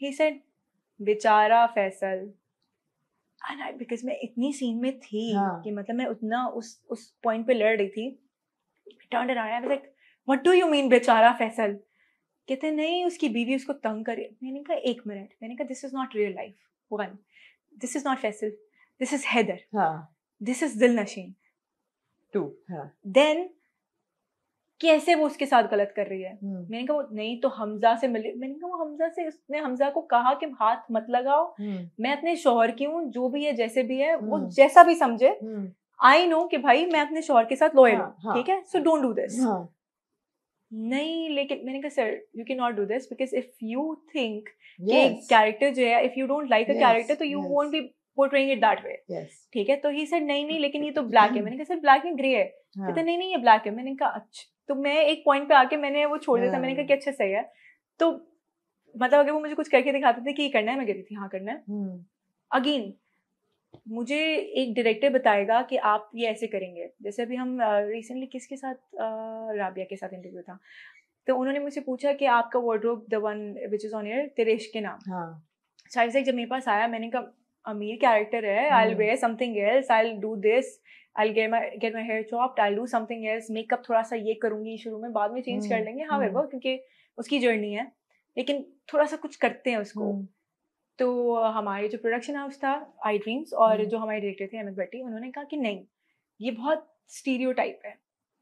A: he said बेचारा फैसल। and because मैं इतनी सीन में थी कि मतलब मैं उतना उस पॉइंट पे लड़ रही थी, turned around, I was like, what do you mean बेचारा फैसल? कहते नहीं उसकी बीवी उसको तंग करे। मैंने कहा 1 मिनट, मैंने कहा this is not real life, 1 this is not Faisal, this is Haider, this is Dilnasheen, 2 then कैसे वो उसके साथ गलत कर रही है। मैंने कहा वो नहीं तो हमजा से मिले। मैंने कहा वो हमजा से, उसने हमजा को कहा कि हाथ मत लगाओ, मैं अपने शौहर की हूँ, जो भी है जैसे भी है वो जैसा भी समझे, आई नो कि भाई मैं अपने शौहर के साथ लॉयल हूँ, ठीक है, सो डोंट डू दिस। नहीं लेकिन मैंने कहा sir you can not do this because if you think कि कैरेक्टर जो है, if you don't like a character तो you won't be portraying it that way, ठीक है। तो ही सेड नहीं लेकिन ये तो ब्लैक है। मैंने कहा सर ब्लैक है ग्रे है? कहते नहीं ये ब्लैक है। मैंने कहा अच्छा। तो मैं एक पॉइंट पे आके मैंने वो छोड़ दिया था। मैंने कहा कि अच्छा सही है। तो मतलब अगर वो मुझे कुछ करके दिखाते थे कि ये करना है, मैं कहती थी हाँ करना है। अगेन मुझे एक डायरेक्टर बताएगा कि आप ये ऐसे करेंगे। जैसे अभी हम रिसेंटली किसके साथ, राबिया के साथ इंटरव्यू था, तो उन्होंने मुझसे पूछा कि आपका wardrobe the one which is on air तेरे इश्क के नाम। शायद जब मेरे पास आया मैंने कहा अमीर कैरेक्टर है, I will wear something else, I will do this, I will get my hair chopped, I will do something else, makeup थोड़ा सा ये करूंगी शुरू में, बाद में चेंज कर लेंगे, हाउएवर क्योंकि उसकी जर्नी है, लेकिन थोड़ा सा कुछ करते हैं उसको। तो हमारे जो प्रोडक्शन हाउस था आई ड्रीम्स और जो हमारे डायरेक्टर थे अमित भट्टी, उन्होंने कहा कि नहीं ये बहुत स्टीरियोटाइप है,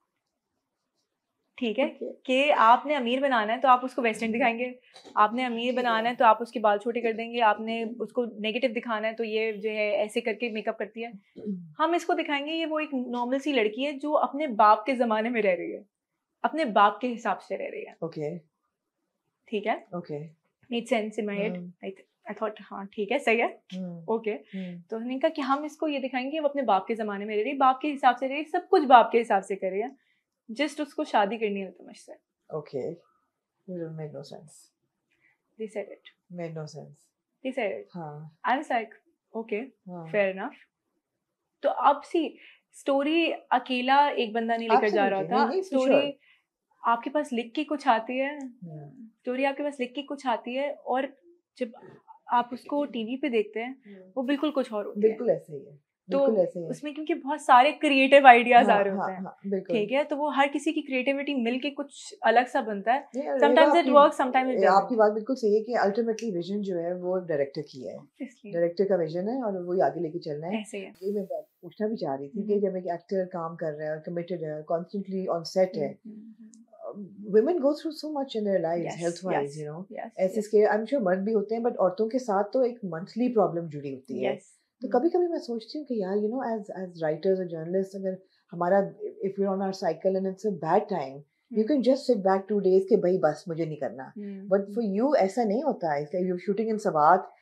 A: ठीक है कि आपने अमीर बनाना है तो आप उसको वेस्टर्न दिखाएंगे, आपने अमीर बनाना है तो आप उसके बाल छोटे कर देंगे, आपने उसको नेगेटिव दिखाना है तो ये जो है ऐसे करके मेकअप करती है। हम इसको दिखाएंगे ये वो एक नॉर्मल सी लड़की है जो अपने बाप के जमाने में रह रही है, अपने बाप के हिसाब से रह रही है।
B: ओके
A: ठीक है, okay, made sense in my head. I thought हाँ ठीक है सही है, ओके। तो उन्होंने कहा कि हम इसको ये दिखाएंगे वो अपने बाप के ज़माने में रह रही, बाप के हिसाब से रह रही, सब कुछ बाप के हिसाब से कर रही है, जस्ट उसको शादी करनी है तुमसे।
B: Okay, made no sense,
A: they said it,
B: made no sense,
A: they said it. I was like okay fair enough. तो अब सी स्टोरी अकेला एक बंदा नहीं लेकर जा रहा था, स्टोरी आपके पास लिख के कुछ आती है, स्टोरी आपके पास लिख के कुछ आती है और जब आप उसको टीवी पे देखते हैं वो बिल्कुल कुछ और होती है।
B: बिल्कुल ऐसे ही है,
A: तो उसमें क्योंकि बहुत सारे क्रिएटिव आइडियाज आ रहे होते हैं, ठीक है, तो वो हर किसी की क्रिएटिविटी मिलके कुछ अलग सा बनता है। Sometimes it works, sometimes it doesn't.
B: आपकी बात बिल्कुल सही है कि अल्टीमेटली विजन जो है वो डायरेक्टर की है, डायरेक्टर का विजन है और वो आगे लेके चलना है।
A: ऐसे है।
B: ये मैं पूछना भी चाह रही थी कि जब एक एक्टर काम कर रहा है, कमिटेड है, कॉन्स्टेंटली ऑन सेट है, women go through so much in their lives, health wise, you know, ऐसे स्केयर I'm sure मर्द भी होते हैं, बट औरतों के साथ तो एक मंथली प्रॉब्लम जुड़ी होती है। तो कभी कभी मैं सोचती हूँ कि यार यू नो एज राइटर्स और जर्नलिस्ट, अगर हमारा if you on our cycle and it's a bad time, you can just sit back 2 days के भाई बस मुझे नहीं करना, बट फॉर यू ऐसा नहीं होता है। You shooting in Swat,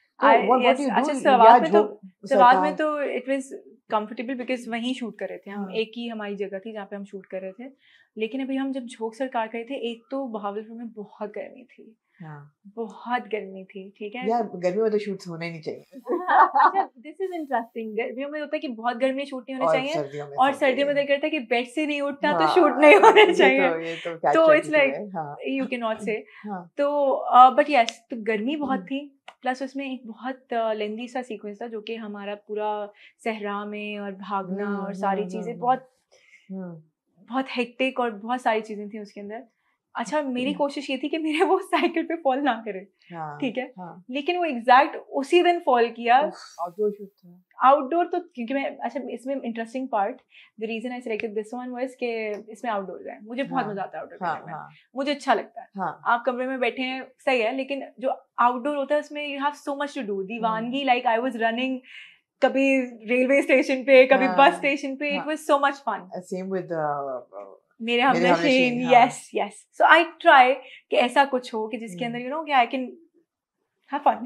A: Swat में तो इट वाज कंफर्टेबल बिकॉज वहीं शूट कर रहे थे हम, एक ही हमारी जगह थी जहाँ पे हम शूट कर रहे थे। लेकिन अभी हम जब झोंक सरकार करे थे, एक तो बहावलपुर में बहुत गर्मी थी, बहुत गर्मी थी, ठीक है
B: यार गर्मी में तो शूट्स होने नहीं चाहिए।
A: अच्छा दिस इज इंटरेस्टिंग, गर्मियों में होता है कि बहुत गर्मी शूट नहीं होने चाहिए और सर्दियों में दिल करता है कि बेड से नहीं उठना तो शूट नहीं होने चाहिए, तो it's like you can not say. तो बट यस, तो गर्मी बहुत थी, प्लस उसमें एक बहुत लेंदी सा सीक्वेंस था जो कि हमारा पूरा सहरा में और भागना और सारी चीज़ें बहुत हेक्टिक और बहुत सारी चीज़ें थी उसके अंदर। अच्छा मेरी कोशिश ये थी कि मेरे वो साइकिल पे फॉल ना करे, ठीक है, लेकिन वो एग्जैक्ट उसी दिन फॉल किया।
B: आउटडोर शूट था,
A: आउटडोर तो क्योंकि मैं, अच्छा इसमें interesting part, the reason I selected this one was कि इसमें आउटडोर है, मुझे बहुत मजा आता है आउटडोर करने में, मुझे अच्छा लगता है। आप कमरे में बैठे हैं सही है, लेकिन जो आउटडोर होता है उसमें you have so much to do. Deewangi, like I was running कभी रेलवे स्टेशन पे, कभी बस स्टेशन पे, it was so much fun.
B: Same with
A: मेरे Humnasheen, yes yes. So I try कि ऐसा कुछ हो कि जिसके अंदर यू नो कि I can have fun.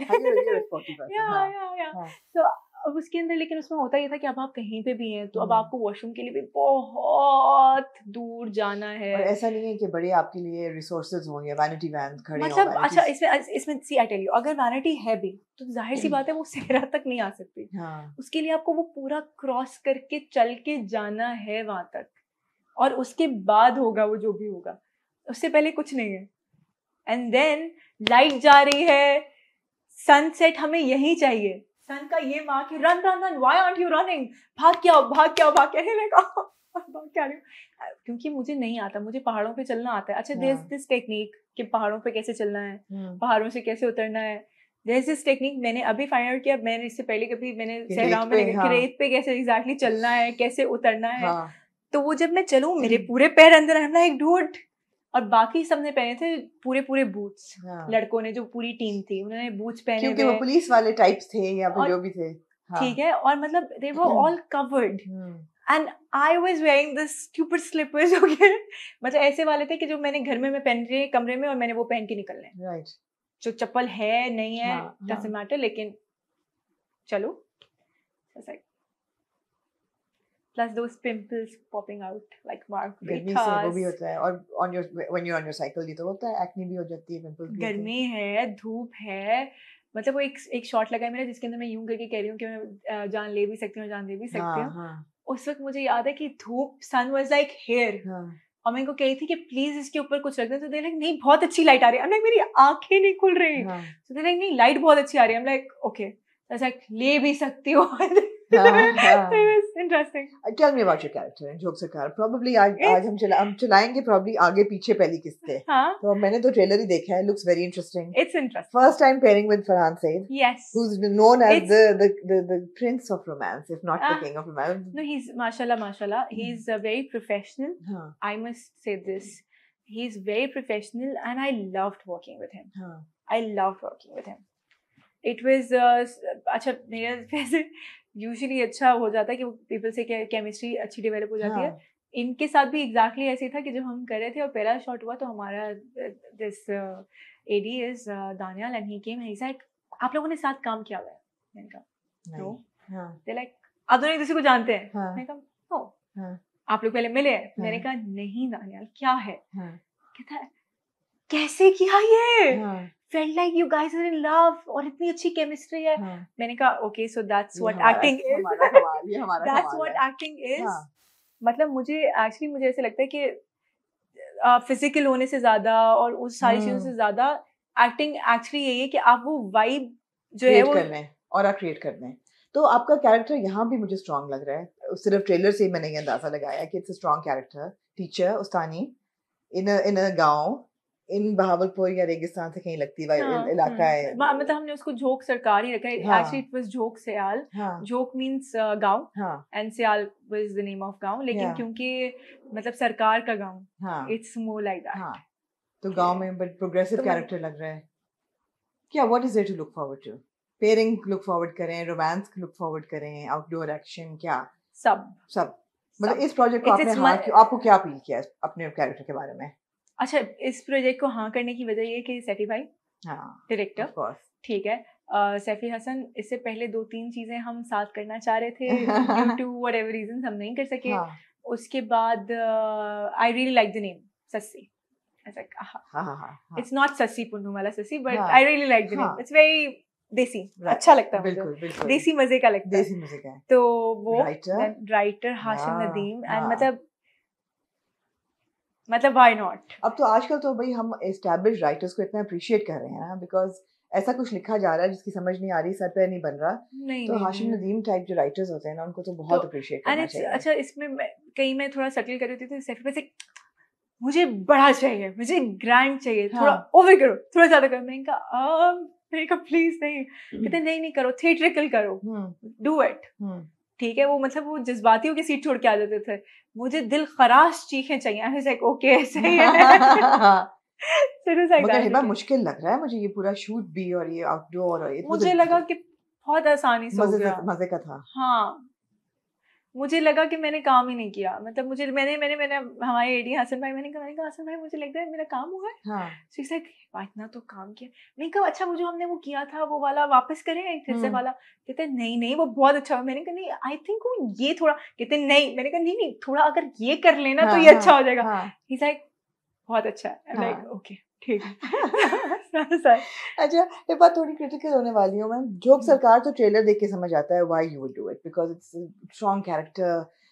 A: So अब उसके अंदर, लेकिन उसमें होता ये था कि अब आप कहीं पे भी हैं तो अब आपको वॉशरूम के लिए भी बहुत दूर जाना है।
B: और ऐसा नहीं है कि बड़े आपके लिए रिसोर्सेज होंगे, वैनिटी वैन खड़े
A: मतलब अच्छा इसमें सी आई टेल यू, अगर वैनिटी है भी तो जाहिर सी बात है वो सहरा तक नहीं आ सकती। उसके लिए आपको वो पूरा क्रॉस करके चल के जाना है वहां तक, और उसके बाद होगा वो जो भी होगा, उससे पहले कुछ नहीं है। एंड देन लाइट जा रही है, सनसेट हमें यही चाहिए, सन का ये मार्क है, run run run, why aren't you running, भाग क्या भाग क्या भाग क्या, भाग क्या रही हूँ, क्योंकि मुझे नहीं आता, मुझे पहाड़ों पे चलना आता है। अच्छा, देयर इज दिस टेक्निक कि पहाड़ों पे कैसे चलना है, पहाड़ों से कैसे उतरना है, देयर इज दिस टेक्निक मैंने अभी फाइंड आउट किया। मैंने इससे पहले कभी मैंने सहराओं में कि रेत पे कैसे एग्जैक्टली चलना है, कैसे उतरना है। तो वो जब मैं चलूँ मेरे पूरे पैर अंदर आना एक ढूंढ, और बाकी सबने पहने थे पूरे पूरे बूट्स, लड़कों ने जो पूरी टीम थी उन्होंने बूट्स पहने
B: क्योंकि वो पुलिस वाले टाइप्स थे या फिर जो भी थे,
A: ठीक है, और मतलब they were all covered and I was wearing this stupid slippers, okay, मतलब ऐसे वाले थे कि जो मैंने घर में मैं पहन रही कमरे में और मैंने वो पहन के निकलने, राइट, जो चप्पल है नहीं है डजंट मैटर, लेकिन चलो plus those pimples popping out like
B: गर्मी से वो भी होता है, और on your when you're on your cycle ये तो होता है, एक्ने भी हो जाती है, पिंपल्स भी,
A: गर्मी है, धूप है, मतलब वो एक शॉट लगा है मेरा जिसके अंदर मैं यूं करके कह रही हूँ कि मैं जान ले भी सकती हूँ, जान दे भी सकती हूँ। उस वक्त मुझे याद है कि धूप, सन वाज लाइक हियर, और मैं इनको कह रही थी कि प्लीज इसके ऊपर कुछ रख दे, तो दे लाइक नहीं बहुत अच्छी लाइट आ रही है, I'm like मेरी आंखें नहीं खुल रही, तो दे लाइक नहीं लाइट बहुत अच्छी आ रही है, I'm like okay, ऐसा ले भी सकती हो। Interesting.
B: Tell me about your character in Jog Sarkar. Probably आज हम चलाएंगे probably आगे पीछे पहली किस्तें। तो मैंने तो ट्रेलर ही देखा है, looks very interesting.
A: It's interesting.
B: First time pairing with Farhan Said.
A: Yes.
B: Who's known as the prince of romance, if not the king of romance.
A: No, he's mashallah. He's very professional. I must say this. He's very professional, and I loved working with him. I loved working with him. It was अच्छा मेरा वैसे usually अच्छा हो जाता है कि people से chemistry अच्छी डेवलप हो जाती है, इनके साथ भी एग्जैक्टली ऐसे था कि जब हम कर रहे थे और पहला शॉट हुआ तो हमारा this AD is Daniyal and he came and he said आप लोगों ने साथ काम किया हुआ है, मैंने कहा नो, दे लाइक आप दोनों एक दूसरे को जानते हैं, मैंने कहा नो, आप लोग पहले मिले हैं, मैंने कहा नहीं दानियाल क्या है, कहता है कैसे किया ये, felt like you guys are in love और इतनी अच्छी केमिस्ट्री है, मैंने कहा okay so that's what acting is, that's what acting is, मतलब मुझे ऐसे लगता है कि फिजिकल होने से ज्यादा और उस सारी चीजों से ज्यादा एक्टिंग एक्चुअली यही है कि आप वो वाइब जो है वो करना है और आप क्रिएट करना है।
B: तो आपका कैरेक्टर यहाँ भी मुझे स्ट्रॉन्ग लग रहा है, सिर्फ ट्रेलर से ही मैंने ये अंदाजा लगाया कि it's a strong character, teacher उस्तानी इन अ गांव इन बहावलपुर या रेगिस्तान से कहीं लगती इलाका है,
A: मतलब हमने उसको झोंक सरकार ही रखा है, एक्चुअली इट वाज झोंक सयाल, झोंक मींस गांव and Siyal was the name of गांव, लेकिन क्योंकि मतलब सरकार का गांव, इट्स मोर लाइक दैट,
B: तो गांव में बट प्रोग्रेसिव कैरेक्टर लग रहा है क्या, what is there to look forward to, pairing look forward करें, रोमांस लुक फॉरवर्ड करें, आउटडोर एक्शन, क्या
A: सब
B: मतलब इस प्रोजेक्ट को आपको क्या अपील किया अपने कैरेक्टर के बारे में?
A: अच्छा, इस प्रोजेक्ट को हाँ करने की वजह ये कि सैफी भाई डायरेक्टर, ठीक है, सैफी हसन, इससे पहले 2-3 चीजें हम साथ करना चाह रहे थे, ड्यू टू व्हाटएवर रीजंस हम नहीं कर सके। उसके बाद I really like the name Sassi, it's not Sassi Punnu वाला Sassi, but I really like the name, it's very desi, अच्छा लगता है मुझे, देसी मजे का लगता है, देसी मजे का। तो वो राइटर हाशिम नदीम, एंड मतलब व्हाई नॉट।
B: अब तो आजकल तो भाई हम एस्टैब्लिश्ड राइटर्स को इतना अप्रिशिएट कर रहे हैं ना, बिकॉज ऐसा कुछ लिखा जा रहा है जिसकी समझ नहीं आ रही, सर पे नहीं बन रहा, तो हाशिम नदीम टाइप जो राइटर्स होते हैं ना उनको तो बहुत अप्रिशिएट करना चाहिए।
A: अच्छा, इसमें कहीं मैं थोड़ा सटल कर रही थी तो सैफी पे से मुझे बड़ा चाहिए, मुझे ग्रैंड चाहिए, थोड़ा ओवर करो, थोड़ा ज्यादा करो, मैंने कहा प्लीज नहीं, कहते नहीं करो, थिएट्रिकल करो, डू इट, ठीक है। वो मतलब वो जज्बातियों की सीट छोड़ के आ जाते थे, मुझे दिल खराश चीखें चाहिए, आई वाज लाइक ओके सही है।
B: मगर हिबा मुश्किल लग रहा है मुझे ये पूरा शूट भी और ये आउटडोर, और
A: मुझे लगा कि बहुत आसानी से हो गया,
B: मजे का था।
A: हाँ, मुझे लगा कि मैंने काम ही नहीं किया, मतलब मुझे मैंने हमारे एडी हसन भाई, मैंने कहा हसन भाई मुझे लगता है मेरा काम हुआ है, इतना तो काम किया, मैंने कहा अच्छा वो जो हमने वो किया था वो वाला वापस करें फिर से वाला, कहते नहीं वो बहुत अच्छा हुआ, मैंने कहा नहीं आई थिंक वो ये थोड़ा, कहते नहीं, मैंने कहा नहीं थोड़ा अगर ये कर लेना तो ये अच्छा हो जाएगा, ही इज लाइक बहुत अच्छा है, आई एम लाइक ओके ठीक है।
B: अच्छा, ये बात थोड़ी क्रिटिकल होने वाली हूँ मैं, जोग सरकार तो ट्रेलर देख के समझ आता है why you would do it, because it's strong character,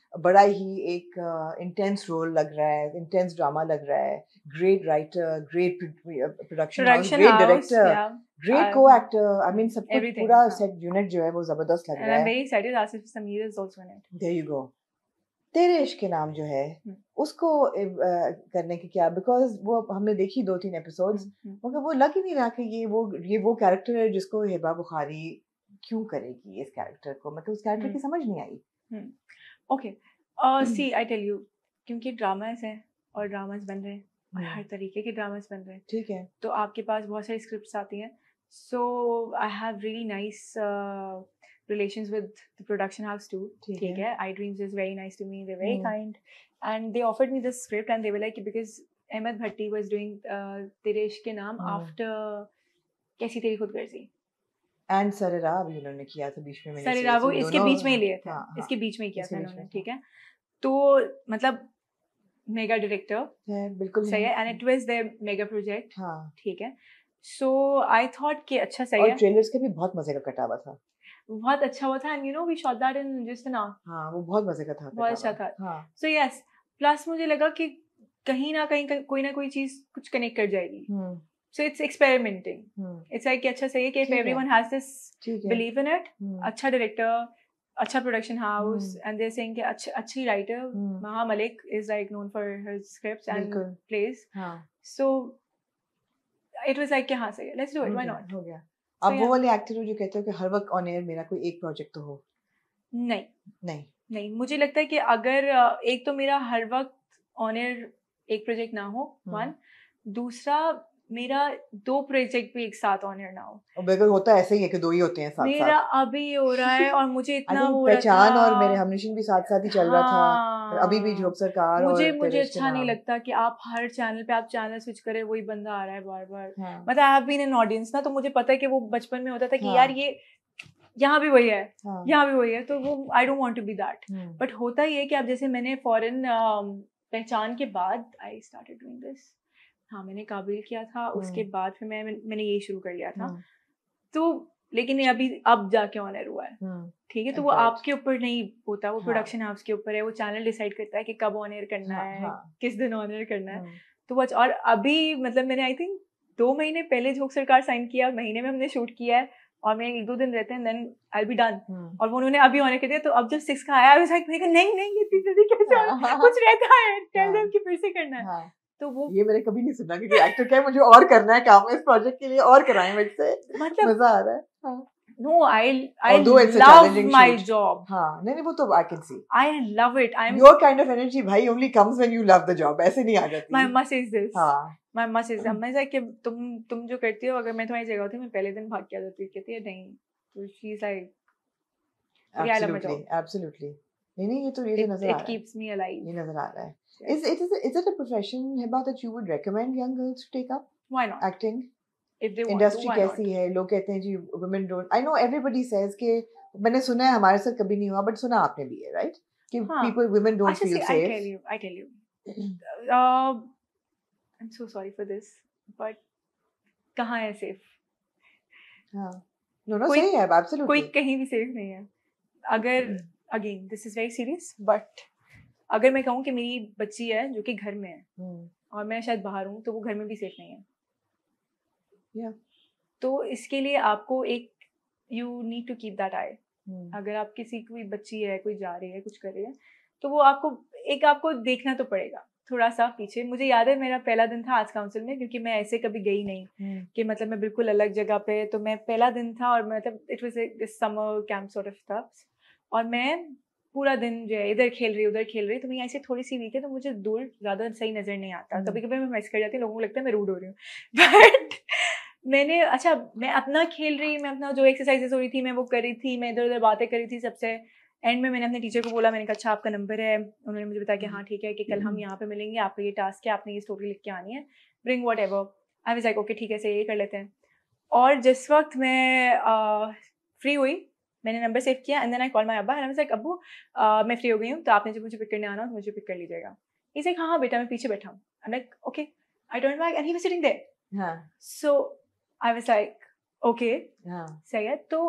B: बड़ा ही एक इंटेंस रोल लग रहा है, इंटेंस ड्रामा लग रहा है, great writer, great production house, great director, great co actor, I mean सब कुछ
A: everything,
B: पूरा
A: हाँ.
B: सेट यूनिट जो है वो जबरदस्त लग
A: And
B: रहा
A: I'm
B: है.
A: very excited Asif Sameer is also in it.
B: There you go. तेरे इश्क के नाम जो है उसको करने की क्या, बिकॉज वो हमने देखी 2-3 एपिसोड्स, मगर वो लग ही नहीं रहा कि ये वो कैरेक्टर है जिसको हिबा बुखारी क्यों करेगी इस कैरेक्टर को, मतलब उस कैरेक्टर की समझ नहीं आई.
A: Okay, see I tell you, क्योंकि ड्रामास हैं और ड्रामास बन रहे हैं और हर तरीके के ड्रामास बन रहे हैं,
B: ठीक है,
A: तो आपके पास बहुत सारी स्क्रिप्ट्स आती हैं. So I have really nice relations with the production house too. ठीक है, iDreams is very nice to me, they're very kind, and they offered me this script and they were like, because Ahmed Bhatti was doing तेरे इश्क के नाम after कैसी तेरी खुदगर्जी,
B: and सरेरा भी उन्होंने किया था बीच में,
A: सरेरा वो इसके बीच में ही लिए थे, इसके बीच में ही किया था उन्होंने, ठीक है. तो मतलब मेगा डायरेक्टर
B: है, बिल्कुल
A: सही है, and it was there mega project,
B: हाँ,
A: ठीक है. सो आई थॉट कि अच्छा सही है,
B: और ट्रेलर्स के भी बहुत मजे का कटा हुआ था,
A: बहुत अच्छा हुआ था, and you know we shot that in just ना,
B: हाँ वो बहुत मजे का था,
A: बहुत अच्छा था.
B: हाँ.
A: सो यस, प्लस मुझे लगा कि कहीं ना कहीं कोई ना कोई चीज कुछ कनेक्ट कर जाएगी. So it's experimenting, it's like अच्छा सही है कि if everyone has this believe in it, अच्छा डायरेक्टर, अच्छा production house, and they are saying कि अच्छी writer, Maha Malik is like known for her scripts and place, so it was like कि हाँ सही है, let's do it, why not.
B: हो गया. अब वो वाले एक्टर हो जो कहते हो कि हर वक्त ऑन एयर मेरा कोई एक प्रोजेक्ट तो हो.
A: नहीं
B: नहीं
A: नहीं, मुझे लगता है कि अगर एक तो मेरा हर वक्त ऑन एयर एक प्रोजेक्ट ना हो, वन, दूसरा मेरा 2 प्रोजेक्ट भी एक साथ ऑन एयर ना हो.
B: और बेगर होता ऐसे ही है कि 2 ही होते हैं साथ
A: मेरा अभी हो रहा है और मुझे इतना हो रहा था,
B: पहचान और मेरे हमनशिन भी साथ साथ ही चल रहा था, अभी भी झोंक सरकार,
A: मुझे अच्छा नहीं लगता कि आप हर चैनल पे आप चैनल स्विच करें, वही बंदा आ रहा है बार बार. मतलब I have been an audience ना, तो मुझे पता है कि वो बचपन में होता था कि यार ये यहाँ भी वही है, यहाँ भी वही है, तो वो I don't want to be that. But होता ही है कि अब जैसे मैंने फॉरेन पहचान के बाद आई स्टार्टेड डूइंग दिस, हाँ मैंने काबिल किया था, उसके बाद फिर मैंने यही शुरू कर लिया था. तो लेकिन ये अभी अब जाके ऑनर हुआ है, ठीक है, तो वो आपके ऊपर नहीं होता, वो प्रोडक्शन हाउस के ऊपर है, वो चैनल डिसाइड करता है कि कब ऑन एयर करना है, किस दिन ऑन एयर करना है. तो वो और अभी मतलब मैंने आई थिंक 2 महीने पहले झोंक सरकार साइन किया, महीने में हमने शूट किया है और मैं 1-2 दिन रहते हैं, देन आई बी डन. और वो उन्होंने अभी ऑनर कर दिया, तो अब जब 6 का आया, मैं कहा नहीं ये इतनी जल्दी कैसे, कुछ रहता है, टेल देम कि फिर से करना है. तो वो
B: ये मैंने कभी नहीं सुना कि एक्टर क्या है, मुझे और करना है काम इस प्रोजेक्ट के लिए, और कराएं मुझसे, मतलब मजा आ रहा है.
A: No, I love my job.
B: हाँ, नहीं वो तो I can see.
A: I love it.
B: Your kind of energy भाई only comes when you love the job. ऐसे नहीं आ जाती.
A: My must is this.
B: हाँ.
A: My must is. मैं ऐसा कि तुम जो करती हो, अगर मैं तुम्हारी जगह होती मैं पहले दिन भाग के आ जाती. कहती है नहीं. So she's like.
B: Absolutely, absolutely. नहीं ये तो नजर आ रहा है.
A: It keeps me alive.
B: ये नजर आ रहा है. Is it a profession Hiba that you would recommend young girls to take up?
A: Why not?
B: Acting.
A: If they want
B: industry
A: to,
B: कैसी है, लोग कहते हैं जी women don't, I know everybody says कि मैंने सुना है, हमारे साथ कभी नहीं हुआ बट सुना आपने भी है, राइट, कि people women don't feel safe.
A: I tell you I'm so sorry for this but कहाँ है सेफ?
B: हाँ, नो सही है, एब्सोल्युटली
A: कोई कहीं भी सेफ नहीं है. अगर again this is very serious, but अगर मैं कहूँ कि मेरी बच्ची है जो कि घर में है और मैं शायद बाहर हूँ, तो वो घर में भी सेफ नहीं है. तो इसके लिए आपको एक you need to keep that eye. अगर आप किसी कोई बच्ची है, कोई जा रही है, कुछ कर रही है, तो वो आपको देखना तो पड़ेगा थोड़ा सा पीछे. मुझे याद है मेरा पहला दिन था आर्ट्स काउंसिल में, क्योंकि मैं ऐसे कभी गई नहीं कि मतलब मैं बिल्कुल अलग जगह पे, तो मैं पहला दिन था और मतलब it was like this summer camp sort of stuff, और मैं पूरा दिन जो है इधर खेल रही, तो मैं ऐसे थोड़ी सी वीक है, तो मुझे दूर ज़्यादा सही नज़र नहीं आता. कभी कभी मैं मिस कर जाती हूँ, लोगों को लगता है मैं रूड हो रही हूँ, बट मैं अपना खेल रही, मैं अपना जो एक्सरसाइजेस हो रही थी मैं वो कर रही थी, मैं इधर उधर बातें कर रही थी सबसे. एंड में मैंने अपने टीचर को बोला, मैंने कहा अच्छा आपका नंबर है, उन्होंने मुझे बताया कि हाँ ठीक है, कि कल हम यहाँ पे मिलेंगे, आपका ये टास्क है, आपने ये स्टोरी लिख के आनी है, bring whatever. I was like okay ठीक है, सही ये कर लेते हैं. और जिस वक्त मैं फ्री हुई, मैंने नंबर सेव किया, and then I call my अब्बा एंड आई वाज लाइक अब्बू मैं फ्री हो गई हूँ, तो आपने जब मुझे पिक करने आना हो तो मुझे पिक कर लीजिएगा. ही लाइक हाँ बेटा मैं पीछे बैठा हूँ. I am like okay. I turn back and he was sitting there. So I was like, okay, सही है. तो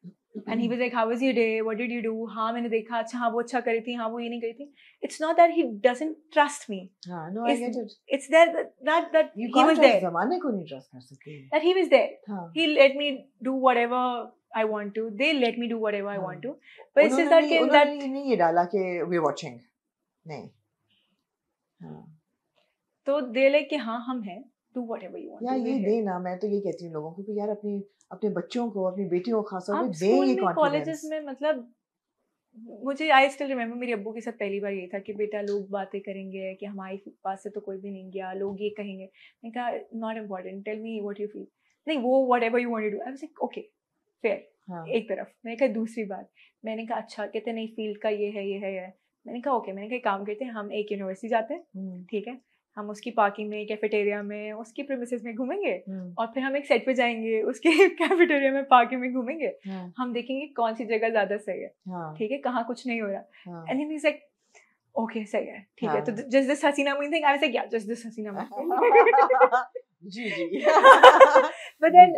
A: And he was like, how was your day? What did you do? हाँ मैंने देखा, अच्छा हाँ वो अच्छा करी थी, हाँ वो ये नहीं करी थी. It's not that he doesn't trust me.
B: No, I get it.
A: It's that
B: You
A: he
B: can't
A: was
B: trust
A: there.
B: ज़माने को नहीं trust कर सकते.
A: That he was there.
B: हाँ.
A: He let me do whatever I want to. They let me do whatever I want to. But it's just that
B: उन्होंने नहीं ये डाला कि we're watching. नहीं. हाँ.
A: तो they like कि हाँ हम हैं. Do whatever you want.
B: यार ये देना, मैं तो ये कहती हूँ लोगों को कि यार अपने बच्चों को, अपनी बेटियों को खास तौर पे दें ये कॉन्फिडेंस.
A: कॉलेजेस में मतलब मुझे आई स्टिल रिमेम्बर मेरे अब्बू के साथ पहली बार यही था कि बेटा लोग बातें करेंगे कि हमारे पास से तो कोई भी नहीं गया, लोग ये कहेंगे. मैंने कहा not important, tell me what you feel. नहीं वो whatever you want to do. I was like okay fair. एक तरफ. मैंने कहा दूसरी बात, मैंने कहा अच्छा कहते नहीं फील्ड का ये है. मैंने कहा ओके. मैंने कहा काम करते हैं, हम एक यूनिवर्सिटी जाते हैं, ठीक है, हम उसकी पार्किंग में, कैफेटेरिया में, उसकी प्रीमिसेस में घूमेंगे और फिर हम एक सेट पे जाएंगे, उसके कैफेटेरिया में, पार्किंग में घूमेंगे. हम देखेंगे कौन सी जगह ज्यादा सही है, ठीक है, कहाँ कुछ नहीं हो रहा. And he is like okay सही है, ठीक है. तो just this Haseena Moon thing, I was like yeah just this Haseena Moon. जी. But then